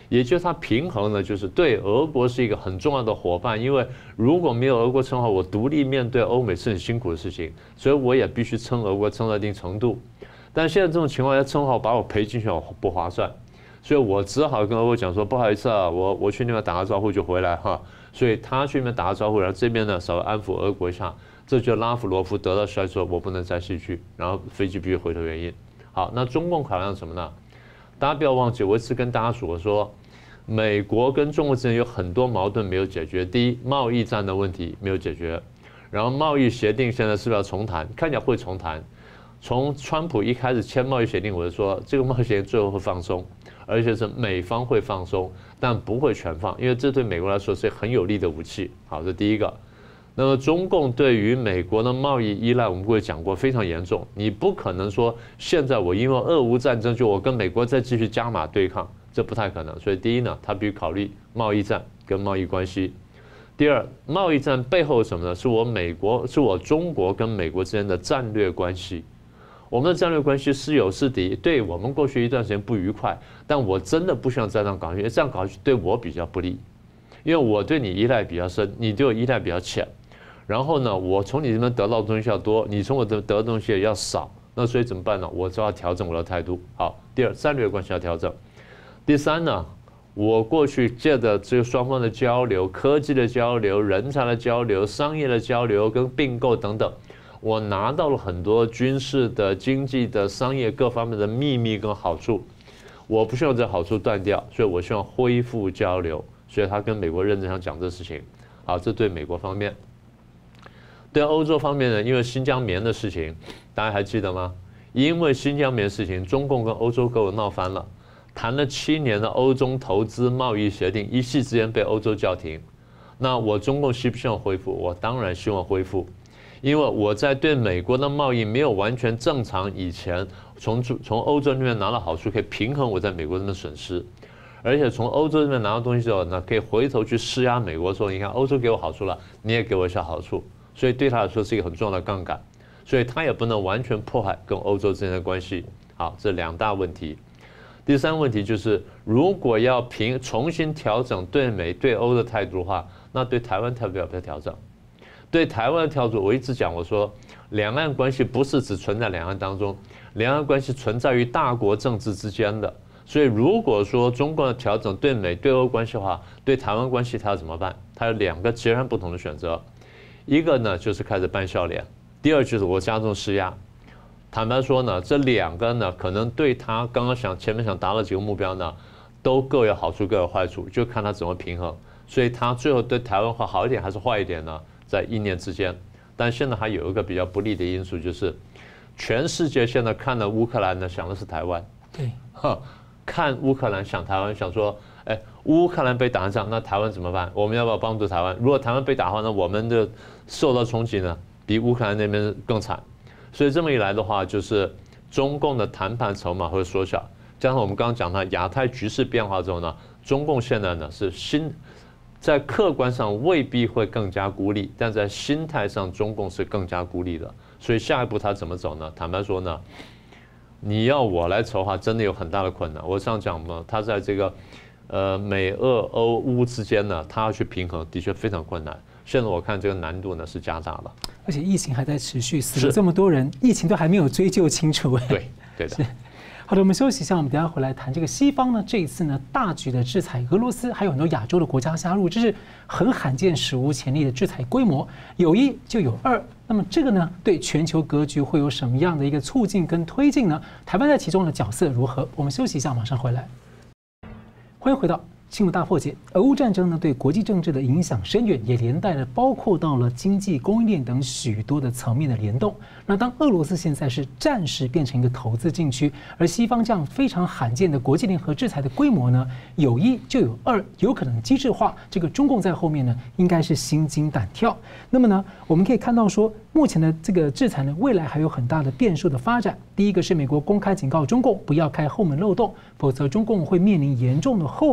也就是它平衡呢，就是对俄国是一个很重要的伙伴，因为如果没有俄国称号，我独立面对欧美是很辛苦的事情，所以我也必须称俄国称到一定程度。但现在这种情况下，称号把我赔进去，不划算，所以我只好跟俄国讲说，不好意思啊，我去那边打个招呼就回来哈。所以他去那边打个招呼，然后这边呢稍微安抚俄国一下，这就拉夫罗夫得到消息说，我不能再继续，然后飞机必须回头原因。好，那中共考量什么呢？大家不要忘记，我一直跟大家说，美国跟中国之间有很多矛盾没有解决。第一，贸易战的问题没有解决，然后贸易协定现在是不是要重谈？看起来会重谈。从川普一开始签贸易协定，我就说这个贸易协定最后会放松，而且是美方会放松，但不会全放，因为这对美国来说是很有利的武器。好，这第一个。那么中共对于美国的贸易依赖，我们过去讲过非常严重，你不可能说现在我因为俄乌战争就我跟美国再继续加码对抗，这不太可能。所以第一呢，他必须考虑贸易战跟贸易关系。第二，贸易战背后什么呢？是我中国跟美国之间的战略关系。我们的战略关系是友是敌，对我们过去一段时间不愉快，但我真的不希望再这样搞下去，这样搞下去对我比较不利，因为我对你依赖比较深，你对我依赖比较浅。然后呢，我从你这边得到的东西要多，你从我这得到的东西也要少，那所以怎么办呢？我就要调整我的态度。好，第二，战略关系要调整。第三呢，我过去借着这个双方的交流、科技的交流、人才的交流、商业的交流跟并购等等，我拿到了很多军事的、经济的、商业各方面的秘密跟好处。我不希望这好处断掉，所以我希望恢复交流。所以他跟美国认真想讲这事情。好，这对美国方面。对欧洲方面呢，因为新疆棉的事情，大家还记得吗？因为新疆棉的事情，中共跟欧洲各国闹翻了，谈了7年的欧中投资贸易协定，一夕之间被欧洲叫停。那我中共希不希望恢复？我当然希望恢复，因为我在对美国的贸易没有完全正常以前，从欧洲那边拿到好处，可以平衡我在美国这边损失，而且从欧洲这边拿到东西之后呢，可以回头去施压美国说，你看欧洲给我好处了，你也给我一下好处。所以对他来说是一个很重要的杠杆，所以他也不能完全破坏跟欧洲之间的关系。好，这2大问题。第3问题就是，如果要重新调整对美对欧的态度的话，那对台湾要不要调整？对台湾的调整，我一直讲，我说两岸关系不是只存在两岸当中，两岸关系存在于大国政治之间的。所以如果说中共要调整对美对欧关系的话，对台湾关系他要怎么办？他有2个截然不同的选择。一个呢就是开始扮笑脸，第二就是我加重施压。坦白说呢，这2个呢可能对他刚刚前面想达到几个目标呢，都各有好处各有坏处，就看他怎么平衡。所以他最后对台湾会好一点还是坏一点呢，在一念之间。但现在还有一个比较不利的因素，就是全世界现在看了乌克兰呢，想的是台湾。 对， 看乌克兰想台湾，想说，哎，乌克兰被打仗，那台湾怎么办？我们要不要帮助台湾？如果台湾被打的话，那我们的受到冲击呢，比乌克兰那边更惨。所以这么一来的话，就是中共的谈判筹码会缩小，加上我们刚刚讲到亚太局势变化之后呢，中共现在呢是在客观上未必会更加孤立，但在心态上中共是更加孤立的。所以下一步他怎么走呢？坦白说呢，你要我来筹划，真的有很大的困难。我上讲嘛，他在这个美俄欧乌之间呢，他要去平衡，的确非常困难。现在我看这个难度呢是加大了， 而且疫情还在持续，死了这么多人，疫情都还没有追究清楚。 对的。 好的，我们休息一下，我们等一下回来谈这个西方呢，这一次呢大举的制裁俄罗斯，还有很多亚洲的国家加入，这是很罕见、史无前例的制裁规模。有1就有2，那么这个呢对全球格局会有什么样的一个促进跟推进呢？台湾在其中的角色如何？我们休息一下，马上回来。欢迎回到新闻大破解。俄乌战争呢，对国际政治的影响深远，也连带了包括到了经济、供应链等许多的层面的联动。那当俄罗斯现在是暂时变成一个投资禁区，而西方这样非常罕见的国际联合制裁的规模呢，有1就有2，有可能机制化。这个中共在后面呢，应该是心惊胆跳。那么呢，我们可以看到说，目前的这个制裁呢，未来还有很大的变数的发展。第一个是美国公开警告中共不要开后门漏洞，否则中共会面临严重的后果，可能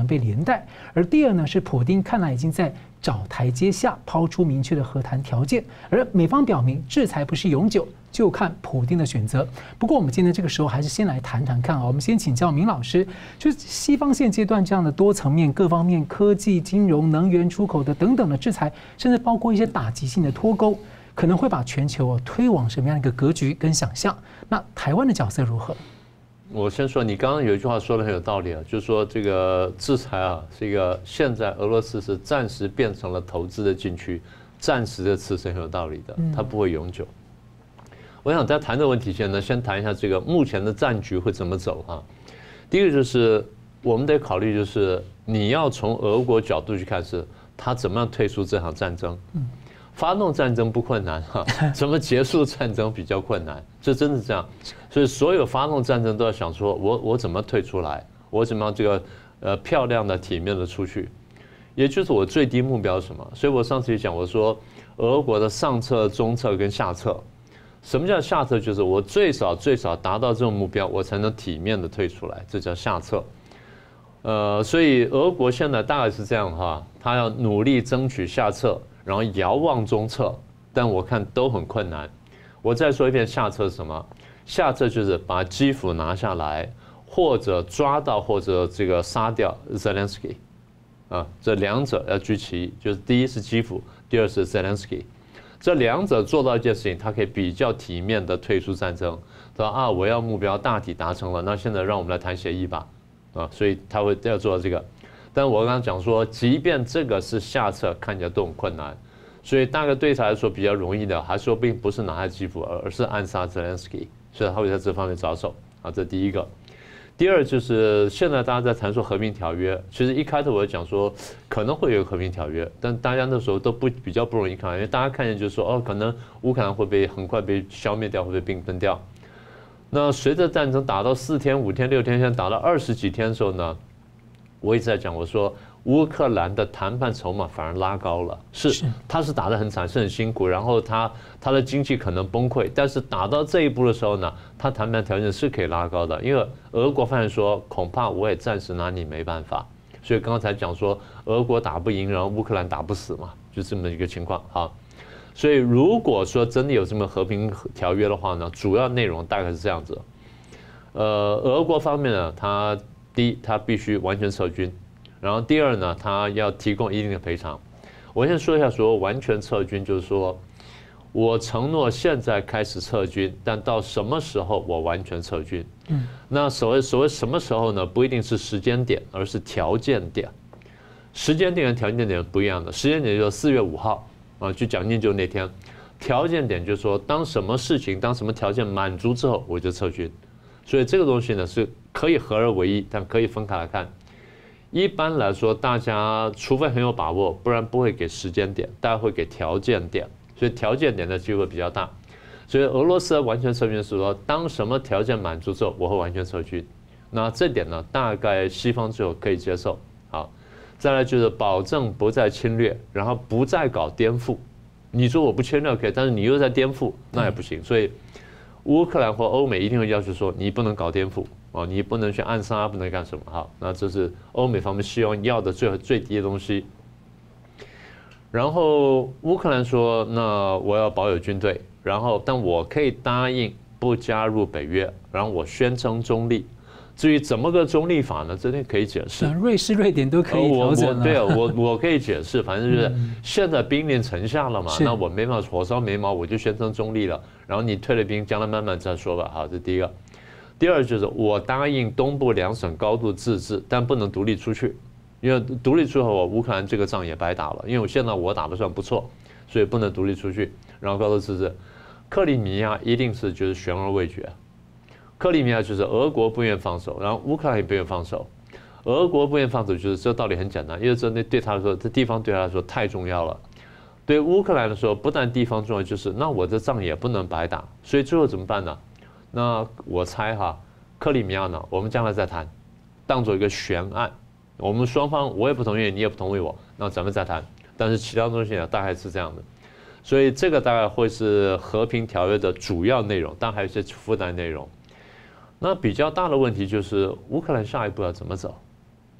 能被连带。而第二呢，是普丁看来已经在找台阶下，抛出明确的和谈条件，而美方表明制裁不是永久，就看普丁的选择。不过我们今天这个时候还是先来谈谈看啊，我们先请教明老师，就是西方现阶段这样的多层面、各方面科技、金融、能源、出口的等等的制裁，甚至包括一些打击性的脱钩，可能会把全球推往什么样的一个格局跟想象？那台湾的角色如何？ 我先说，你刚刚有一句话说的很有道理啊，就是说这个制裁啊，是一个现在俄罗斯是暂时变成了投资的禁区，暂时的词是很有道理的，它不会永久。我想在谈这个问题前呢，先谈一下这个目前的战局会怎么走啊。第一个就是我们得考虑，就是你要从俄国角度去看，是他怎么样退出这场战争。发动战争不困难哈，怎么结束战争比较困难，这真是这样。所以所有发动战争都要想说，我怎么退出来，我怎么样这个漂亮的、体面的出去，也就是我最低目标是什么。所以我上次也讲，我说俄国的上策、中策跟下策。什么叫下策？就是我最少达到这种目标，我才能体面的退出来，这叫下策。所以俄国现在大概是这样哈，他要努力争取下策。然后遥望中策，但我看都很困难。我再说一遍，下策是什么？下策就是把基辅拿下来，或者抓到，或者这个杀掉 Zelensky， 啊，这两者要居其一。就是第一是基辅，第二是 Zelensky， 这两者做到一件事情，他可以比较体面的退出战争。说啊，我要目标大体达成了，那现在让我们来谈协议吧，啊，所以他会要做到这个。但我刚刚讲说，即便这个是下策，看起来都很困难，所以大概对他来说比较容易的，还说并不是拿下基辅，而是暗杀Zelensky，所以他会在这方面着手啊，这第一个。第二就是现在大家在谈说和平条约，其实一开头我就讲说可能会有和平条约，但大家那时候都比较不容易看，因为大家看见就是说可能乌克兰会很快被消灭掉，会被兵分掉。那随着战争打到4天、5天、6天，现在打到20几天的时候呢？我一直在讲，我说乌克兰的谈判筹码反而拉高了，他是打得很惨，是很辛苦，然后他的经济可能崩溃，但是打到这一步的时候呢，他谈判条件是可以拉高的，因为俄国发现说，恐怕我也暂时拿你没办法，所以刚才讲说俄国打不赢，然后乌克兰打不死嘛，就这么一个情况。好，所以如果说真的有这么和平条约的话呢，主要内容大概是这样子。俄国方面呢，第一，他必须完全撤军，然后第二呢，他要提供一定的赔偿。我先说一下，说完全撤军，就是说我承诺现在开始撤军，但到什么时候我完全撤军？那所谓什么时候呢？不一定是时间点，而是条件点。时间点跟条件点不一样的，时间点就是4月5号啊，就蒋介石那天。条件点就是说，当什么事情、当什么条件满足之后，我就撤军。所以这个东西呢是可以合而为一，但可以分开来看。一般来说，大家除非很有把握，不然不会给时间点，大家会给条件点。所以条件点的机会比较大。所以俄罗斯完全撤军是说，当什么条件满足之后，我会完全撤军。那这点呢，大概西方最后可以接受。好，再来就是保证不再侵略，然后不再搞颠覆。你说我不侵略可以，但是你又在颠覆，那也不行。所以乌克兰或欧美一定会要求说，你不能搞颠覆啊，你不能去暗杀，不能干什么。好，那这是欧美方面希望要的最低的东西。然后乌克兰说，那我要保有军队，然后但我可以答应不加入北约，然后我宣称中立。至于怎么个中立法呢？这点可以解释。 瑞士、瑞典都可以调整了。 对啊，我可以解释，反正就是现在兵临城下了嘛，那我没办法火烧眉毛，我就宣称中立了。然后你退了兵，将来慢慢再说吧。好，这第一个。第二就是我答应东部2省高度自治，但不能独立出去，因为独立出后，乌克兰这个仗也白打了。因为我现在我打得算不错，所以不能独立出去，然后高度自治。克里米亚一定是就是悬而未决。克里米亚就是俄国不愿放手，然后乌克兰也不愿放手。俄国不愿放手，就是这道理很简单，因为这对他来说，这地方对他来说太重要了。对乌克兰来说，不但地方重要，就是那我这仗也不能白打。所以最后怎么办呢？那我猜哈，克里米亚呢，我们将来再谈，当做一个悬案。我们双方我也不同意，你也不同意我，那咱们再谈。但是其他东西呢，大概是这样的。所以这个大概会是和平条约的主要内容，但还有一些附带内容。那比较大的问题就是乌克兰下一步要怎么走？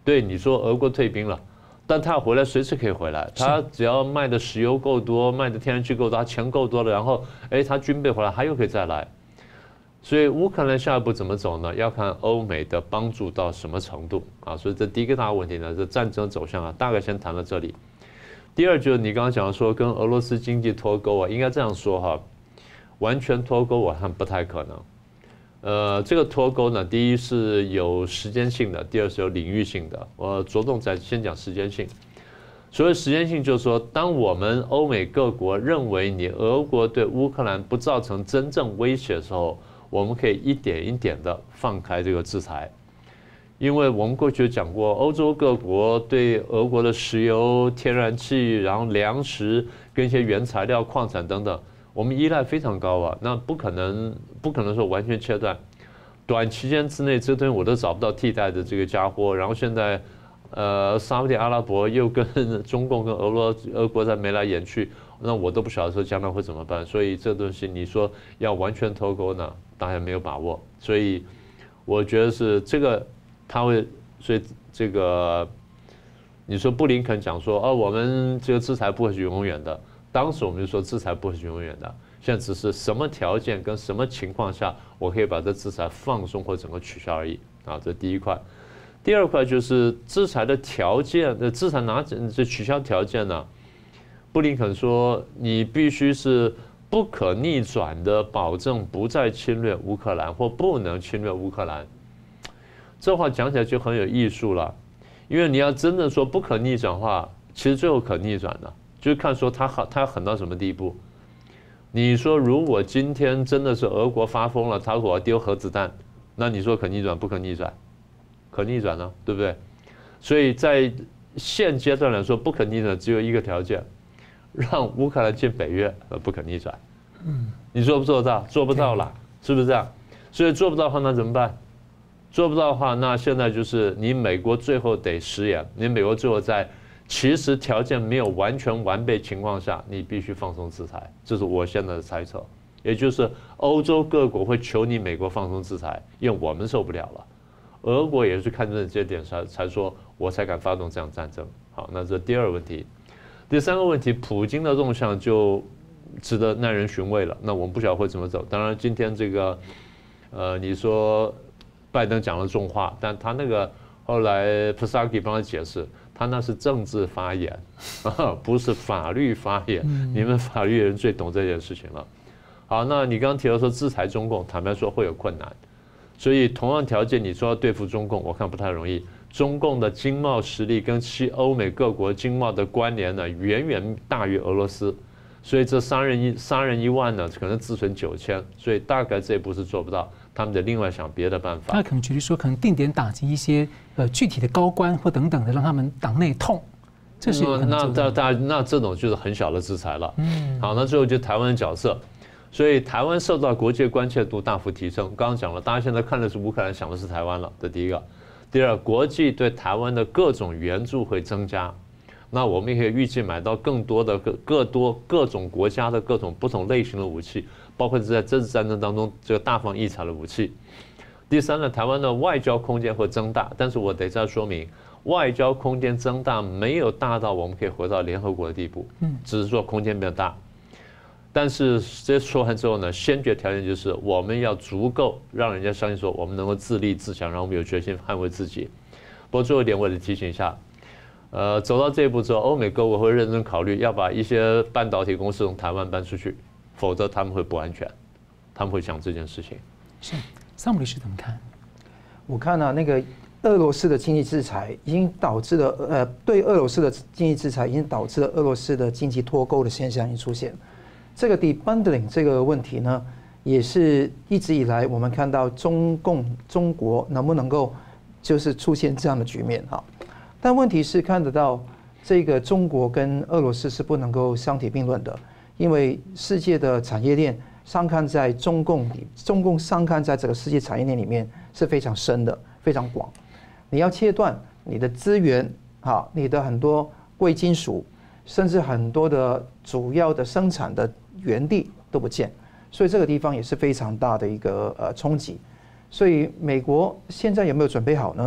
对，你说俄国退兵了，但他要回来随时可以回来，他只要卖的石油够多，卖的天然气够多，他钱够多了，然后他军备回来，他又可以再来。所以乌克兰下一步怎么走呢？要看欧美的帮助到什么程度啊。所以这第一个大问题呢，这战争走向啊，大概先谈到这里。第二就是你刚刚讲的说跟俄罗斯经济脱钩啊，应该这样说哈，完全脱钩我看不太可能。这个脱钩呢，第一是有时间性的，第二是有领域性的。我着重在先讲时间性。所谓时间性，就是说，当我们欧美各国认为你俄国对乌克兰不造成真正威胁的时候，我们可以一点一点的放开这个制裁。因为我们过去讲过，欧洲各国对俄国的石油、天然气，然后粮食跟一些原材料、矿产等等，我们依赖非常高啊，那不可能说完全切断。短期间之内，这东西我都找不到替代的这个家伙。然后现在，沙特阿拉伯又跟中共跟俄国在眉来眼去，那我都不晓得说将来会怎么办。所以这东西你说要完全脱钩呢，当然没有把握。所以我觉得是这个他会，所以这个你说布林肯讲说我们这个制裁不会是永远的。当时我们就说制裁不会是永远的，现在只是什么条件跟什么情况下，我可以把这制裁放松或整个取消而已啊。这第一块。第二块就是制裁的条件，制裁这取消条件呢？布林肯说你必须是不可逆转的保证不再侵略乌克兰或不能侵略乌克兰。这话讲起来就很有艺术了，因为你要真的说不可逆转的话，其实最后可逆转的。就是看说他狠到什么地步。你说如果今天真的是俄国发疯了，他我要丢核子弹，那你说可逆转不可逆转？可逆转呢，对不对？所以在现阶段来说，不可逆转只有一个条件，让乌克兰进北约，不可逆转。你做不做得到？做不到了，是不是这样？所以做不到的话，那怎么办？做不到的话，那现在就是你美国最后得食言，你美国最后在其实条件没有完全完备情况下，你必须放松制裁，这是我现在的猜测。也就是欧洲各国会求你美国放松制裁，因为我们受不了了。俄国也是看中这点才说，我才敢发动这样战争。好，那这第二个问题。第三个问题，普京的动向就值得耐人寻味了。那我们不晓得会怎么走。当然，今天这个你说拜登讲了重话，但他那个后来 Psaki 帮他解释。他那是政治发言，不是法律发言。你们法律人最懂这件事情了。好，那你刚刚提到说制裁中共，坦白说会有困难。所以同样条件，你说要对付中共，我看不太容易。中共的经贸实力跟欧美各国经贸的关联呢，远远大于俄罗斯。所以这杀人1万呢，可能自损9000，所以大概这一步是做不到。他们得另外想别的办法。 他可能举例说，可能定点打击一些具体的高官或等等的，让他们党内痛，这是有可能做到的。 那这种就是很小的制裁了。好，那最后就台湾的角色，所以台湾受到国际关切度大幅提升。刚刚讲了，大家现在看的是乌克兰，想的是台湾了，这第一个。第二，国际对台湾的各种援助会增加。那我们也可以预计买到更多的各种国家的各种不同类型的武器，包括在这次战争当中这个大放异彩的武器。第三呢，台湾的外交空间会增大，但是我得再说明，外交空间增大没有大到我们可以回到联合国的地步，只是说空间变大。但是这说完之后呢，先决条件就是我们要足够让人家相信说我们能够自立自强，然后我们有决心捍卫自己。不过最后一点，我得提醒一下。走到这一步之后，欧美各国会认真考虑要把一些半导体公司从台湾搬出去，否则他们会不安全，他们会想这件事情。 是，桑姆律师怎么看？ 我看啊，那个俄罗斯的经济制裁已经导致了对俄罗斯的经济制裁已经导致了俄罗斯的经济脱钩的现象已经出现。这个 debundling 这个问题呢，也是一直以来我们看到中国能不能够就是出现这样的局面哈。但问题是看得到，这个中国跟俄罗斯是不能够相提并论的，因为世界的产业链上看在中共上看在整个世界产业链里面是非常深的、非常广。你要切断你的资源，好，你的很多贵金属，甚至很多的主要的生产的原地都不见，所以这个地方也是非常大的一个冲击。所以美国现在有没有准备好呢？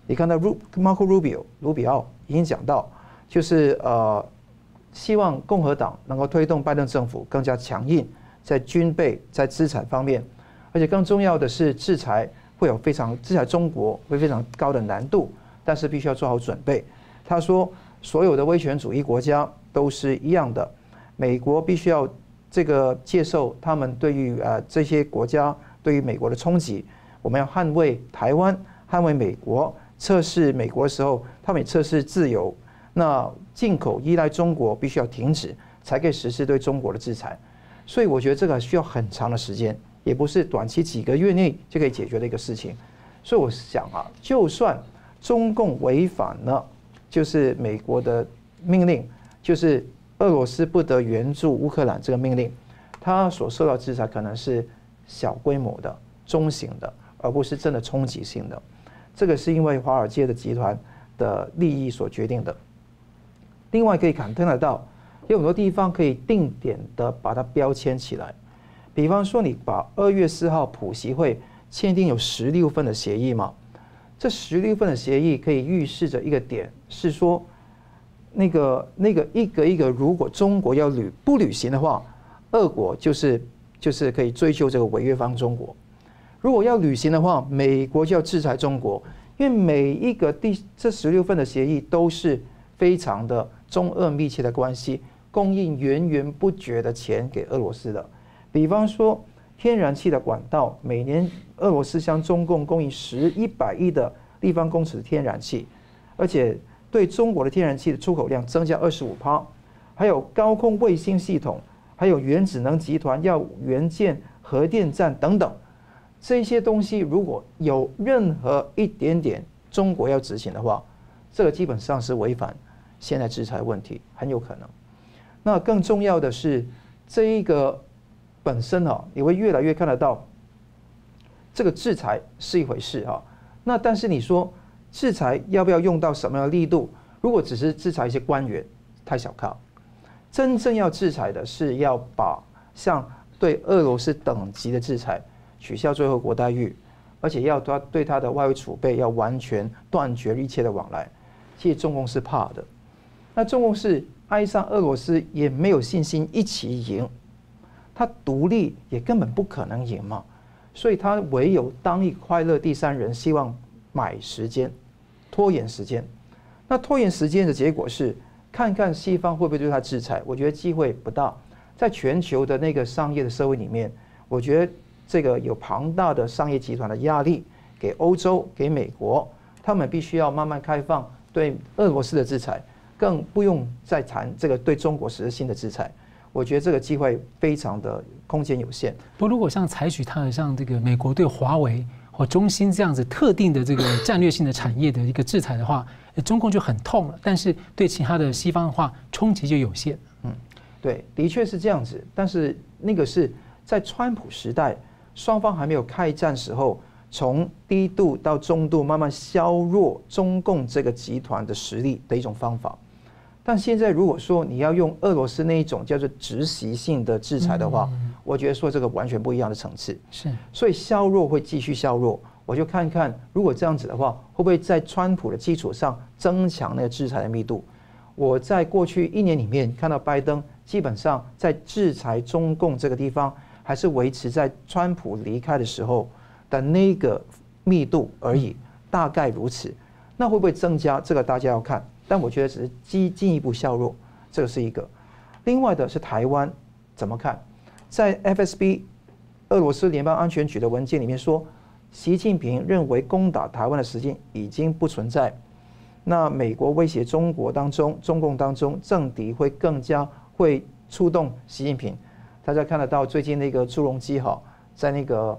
你看到Marco Rubio 卢比奥已经讲到，就是希望共和党能够推动拜登政府更加强硬，在军备、在资产方面，而且更重要的是制裁制裁中国会非常高的难度，但是必须要做好准备。他说，所有的威权主义国家都是一样的，美国必须要接受他们对于这些国家对于美国的冲击，我们要捍卫台湾，捍卫美国。测试美国的时候，他们也测试自由。那进口依赖中国必须要停止，才可以实施对中国的制裁。所以我觉得这个需要很长的时间，也不是短期几个月内就可以解决的一个事情。所以我想就算中共违反了就是美国的命令，就是俄罗斯不得援助乌克兰这个命令，他所受到制裁可能是小规模的、中型的，而不是真的冲击性的。这个是因为华尔街的集团的利益所决定的。另外可以看得到，有很多地方可以定点的把它标签起来。比方说，你把2月4号普习会签订有16份的协议嘛？这16份的协议可以预示着一个点，是说那个一个，如果中国要不履行的话，俄国就是可以追究这个违约方中国。如果要履行的话，美国就要制裁中国，因为每一个这16份的协议都是非常的中俄密切的关系，供应源源不绝的钱给俄罗斯的。比方说天然气的管道，每年俄罗斯向中共供应100亿的立方公尺的天然气，而且对中国的天然气的出口量增加25%，还有高空卫星系统，还有原子能集团要援建核电站等等。这些东西如果有任何一点点中国要执行的话，这个基本上是违反现在制裁问题，很有可能。那更重要的是，这一个本身你会越来越看得到，这个制裁是一回事那但是你说制裁要不要用到什么样的力度？如果只是制裁一些官员，太小看。真正要制裁的是要把像对俄罗斯等级的制裁。取消最后国待遇，而且要对他的外汇储备要完全断绝一切的往来。其实中共是怕的，那中共是爱上俄罗斯也没有信心一起赢，他独立也根本不可能赢嘛，所以他唯有当一快乐第三人，希望买时间，拖延时间。那拖延时间的结果是，看看西方会不会对他制裁，我觉得机会不大。在全球的那个商业的社会里面，我觉得。这个有庞大的商业集团的压力，给欧洲、给美国，他们必须要慢慢开放对俄罗斯的制裁，更不用再谈这个对中国实施新的制裁。我觉得这个机会非常的空间有限。 不过，如果像采取它的像这个美国对华为或中兴这样子特定的这个战略性的产业的一个制裁的话，中共就很痛了。但是对其他的西方的话，冲击就有限。 对，的确是这样子。但是那个是在川普时代。双方还没有开战时候，从低度到中度慢慢削弱中共这个集团的实力的一种方法。但现在如果说你要用俄罗斯那一种叫做直袭性的制裁的话，我觉得说这个完全不一样的层次。 是， 所以削弱会继续削弱。我就看看如果这样子的话，会不会在川普的基础上增强那个制裁的密度。我在过去1年里面看到拜登基本上在制裁中共这个地方。还是维持在川普离开的时候的那个密度而已，大概如此。那会不会增加？这个大家要看。但我觉得只是进一步削弱，这个是一个。另外的是台湾怎么看？在 FSB 俄罗斯联邦安全局的文件里面说，习近平认为攻打台湾的时间已经不存在。那美国威胁中共当中政敌会更加会触动习近平。大家看得到最近那个朱镕基在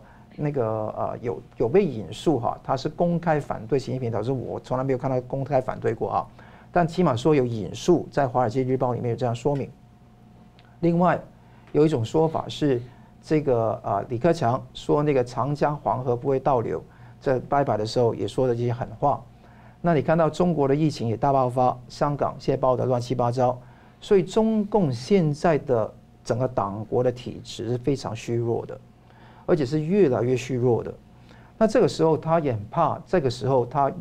有被引述他是公开反对习近平，导致我从来没有看到公开反对过但起码说有引述在《华尔街日报》里面有这样说明。另外有一种说法是这个李克强说那个长江黄河不会倒流，在拜拜的时候也说了这些狠话。那你看到中国的疫情也大爆发，香港现在爆得乱七八糟，所以中共现在的整个党国的体制是非常虚弱的，而且是越来越虚弱的。那这个时候他也很怕，这个时候他用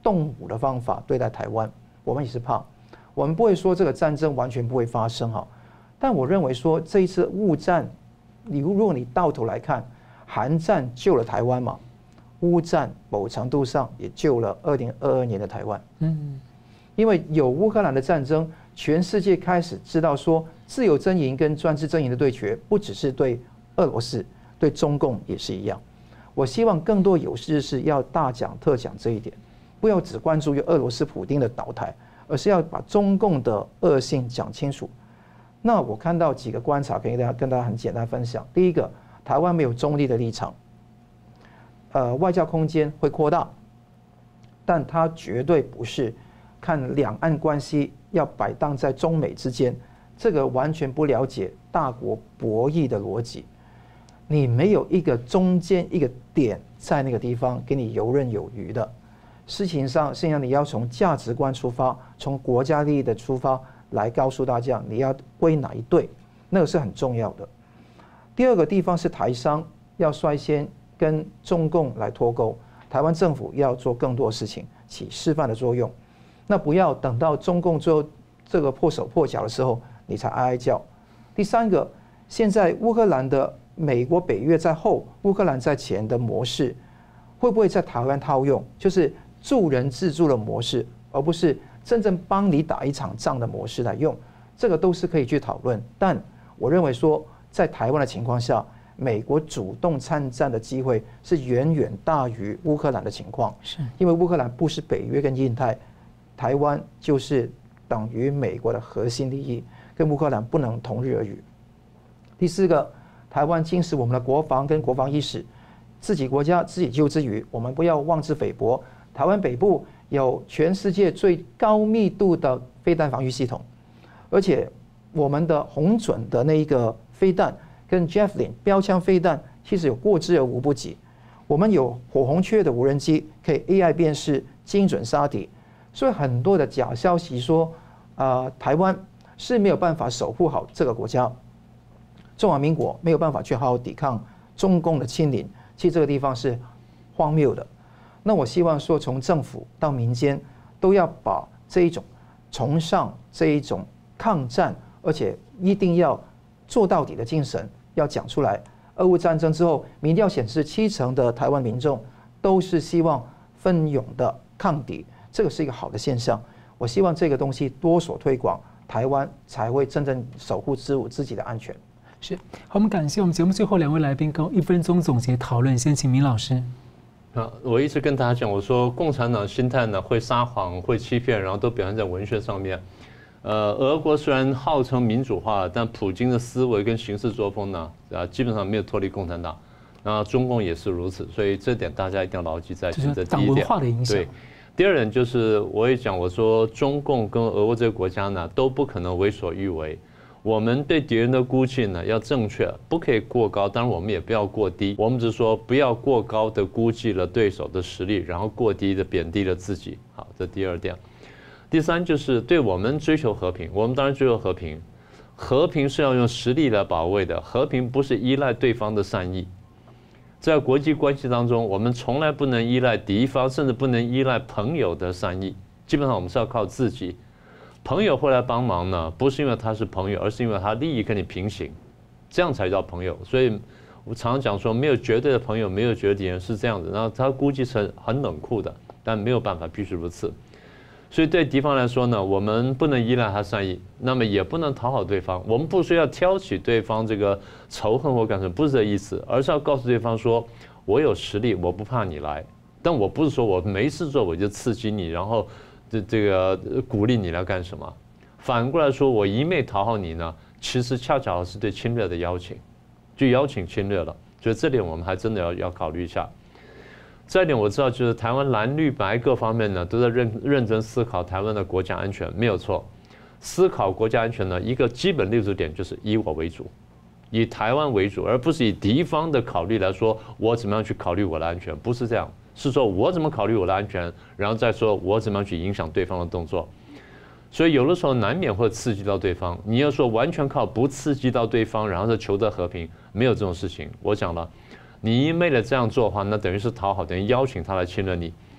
动武的方法对待台湾，我们也是怕。我们不会说这个战争完全不会发生哈，但我认为说这一次乌战，如果你到头来看，韩战救了台湾嘛，乌战某程度上也救了2022年的台湾。因为有乌克兰的战争，全世界开始知道说，自由阵营跟专制阵营的对决，不只是对俄罗斯，对中共也是一样。我希望更多有识之士要大讲特讲这一点，不要只关注于俄罗斯普丁的倒台，而是要把中共的恶性讲清楚。那我看到几个观察，可以跟大家很简单分享。第一个，台湾没有中立的立场，外交空间会扩大，但它绝对不是看两岸关系要摆荡在中美之间，这个完全不了解大国博弈的逻辑。你没有一个中间一个点在那个地方给你游刃有余的事情上，现在你要从价值观出发，从国家利益的出发来告诉大家你要归哪一队，那个是很重要的。第二个地方是台商要率先跟中共来脱钩，台湾政府要做更多事情，起示范的作用。那不要等到中共最后这个破手破脚的时候，你才哀哀叫。第三个，现在乌克兰的美国北约在后，乌克兰在前的模式，会不会在台湾套用？就是助人自助的模式，而不是真正帮你打一场仗的模式来用。这个都是可以去讨论。但我认为说，在台湾的情况下，美国主动参战的机会是远远大于乌克兰的情况。是因为乌克兰不是北约跟印太，台湾就是等于美国的核心利益，跟乌克兰不能同日而语。第四个，台湾经视我们的国防跟国防意识，自己国家自己救之余，我们不要妄自菲薄。台湾北部有全世界最高密度的飞弹防御系统，而且我们的红准的那一个飞弹跟 Javelin 标枪飞弹其实有过之而无不及。我们有火红雀的无人机，可以 AI 辨识，精准杀敌。所以很多的假消息说，台湾是没有办法守护好这个国家，中华民国没有办法去好好抵抗中共的侵凌，其实这个地方是荒谬的。那我希望说，从政府到民间都要把这一种崇尚这一种抗战，而且一定要做到底的精神要讲出来。俄乌战争之后，民调显示70%的台湾民众都是希望奋勇的抗敌，这个是一个好的现象。我希望这个东西多所推广，台湾才会真正守护自己的安全。 是，好，我们感谢我们节目最后2位来宾跟1分钟总结讨论，先请明老师。 我一直跟大家讲，我说共产党心态呢会撒谎、会欺骗，然后都表现在文学上面。俄国虽然号称民主化，但普京的思维跟行事作风呢，基本上没有脱离共产党。那中共也是如此，所以这点大家一定要牢记在心。 这是党文化的影响。 对，第二点就是我也讲，我说中共跟俄国这个国家呢都不可能为所欲为。我们对敌人的估计呢要正确，不可以过高，当然我们也不要过低。我们只是说不要过高的估计了对手的实力，然后过低的贬低了自己。好，这第二点。第三就是对我们追求和平，我们当然追求和平，和平是要用实力来保卫的，和平不是依赖对方的善意。在国际关系当中，我们从来不能依赖敌方，甚至不能依赖朋友的善意，基本上我们是要靠自己。朋友会来帮忙呢，不是因为他是朋友，而是因为他利益跟你平行，这样才叫朋友。所以我常常讲说，没有绝对的朋友，没有绝对敌人，是这样子。然后他估计是很冷酷的，但没有办法，必须如此。所以对敌方来说呢，我们不能依赖他善意，那么也不能讨好对方。我们不是要挑起对方这个仇恨或干什么，不是这意思，而是要告诉对方说，我有实力，我不怕你来，但我不是说我没事做我就刺激你，然后这个鼓励你来干什么。反过来说，我一昧讨好你呢，其实恰巧是对侵略的邀请，就邀请侵略了。所以这点我们还真的要考虑一下。再一点我知道，就是台湾蓝绿白各方面呢，都在认真思考台湾的国家安全，没有错。思考国家安全呢，一个基本立足点就是以我为主，以台湾为主，而不是以敌方的考虑来说我怎么样去考虑我的安全，不是这样，是说我怎么考虑我的安全，然后再说我怎么样去影响对方的动作。所以有的时候难免会刺激到对方，你要说完全靠不刺激到对方，然后再求得和平，没有这种事情。我讲了。你一昧的这样做的话，那等于是讨好，等于邀请他来侵略你。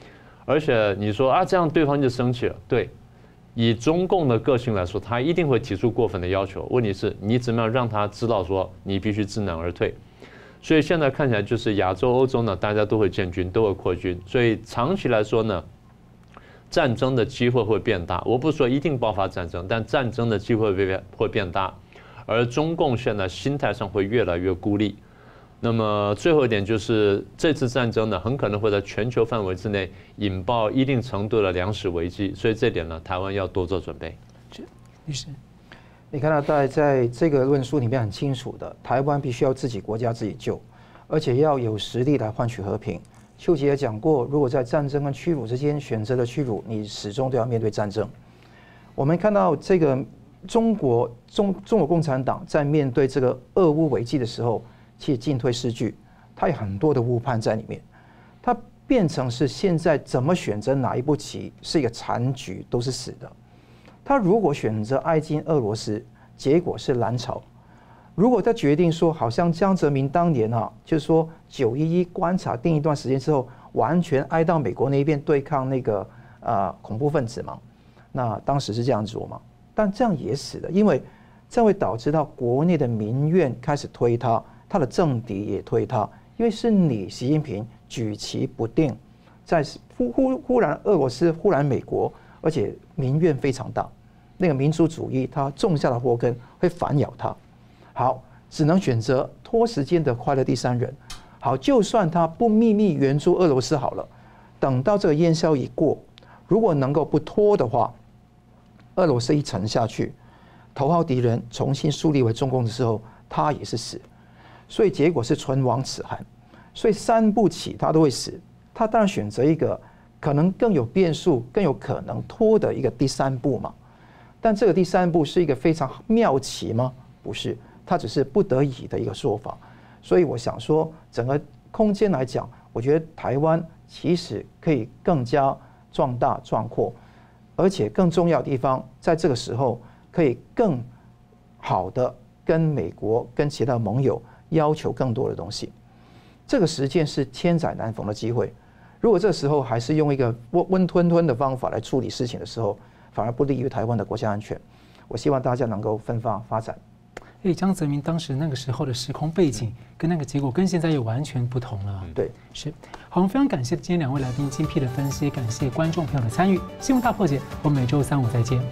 而且你说啊，这样对方就生气了。对，以中共的个性来说，他一定会提出过分的要求。问题是，你怎么样让他知道说你必须知难而退？所以现在看起来就是亚洲、欧洲呢，大家都会建军，都会扩军。所以长期来说呢，战争的机会会变大。我不是说一定爆发战争，但战争的机会会变大。而中共现在心态上会越来越孤立。那么最后一点就是，这次战争呢，很可能会在全球范围之内引爆一定程度的粮食危机。所以这点呢，台湾要多做准备。 律师， 你看到在这个论述里面很清楚的，台湾必须要自己国家自己救，而且要有实力来换取和平。邱吉也讲过，如果在战争跟屈辱之间选择了屈辱，你始终都要面对战争。我们看到这个中国共产党在面对这个俄乌危机的时候，其实进退失据，它有很多的误判在里面，它变成是现在怎么选择哪一步棋是一个残局，都是死的。他如果选择挨近俄罗斯，结果是蓝潮；如果他决定说，好像江泽民当年就是说911观察定一段时间之后，完全挨到美国那边对抗那个恐怖分子嘛，那当时是这样做嘛？但这样也死了，因为这样会导致到国内的民怨开始推他，他的政敌也推他，因为是你习近平举棋不定，在忽然俄罗斯，忽然美国，而且民怨非常大，那个民族主义它种下的祸根会反咬他。好，只能选择拖时间的快乐第三人。好，就算他不秘密援助俄罗斯好了，等到这个烟消一过，如果能够不拖的话，俄罗斯一沉下去，头号敌人重新树立为中共的时候，他也是死。所以结果是唇亡齿寒。所以三步棋他都会死，他当然选择一个可能更有变数、更有可能拖的一个第三步嘛。但这个第三步是一个非常妙棋吗？不是，它只是不得已的一个说法。所以我想说，整个空间来讲，我觉得台湾其实可以更加壮大壮阔，而且更重要的地方，在这个时候可以更好的跟美国、跟其他盟友要求更多的东西。这个时间是千载难逢的机会。如果这时候还是用一个温吞吞的方法来处理事情的时候，反而不利于台湾的国家安全。我希望大家能够分发发展。 江泽民当时那个时候的时空背景跟那个结果跟现在也完全不同了。 对， 是。好，我们非常感谢今天两位来宾精辟的分析，感谢观众朋友的参与。新闻大破解，我们每周3、5再见。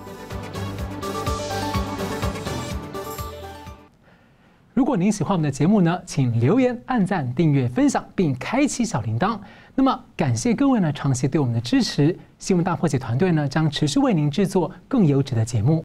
如果您喜欢我们的节目呢，请留言、按赞、订阅、分享，并开启小铃铛。那么，感谢各位呢长期对我们的支持。新闻大破解团队呢将持续为您制作更优质的节目。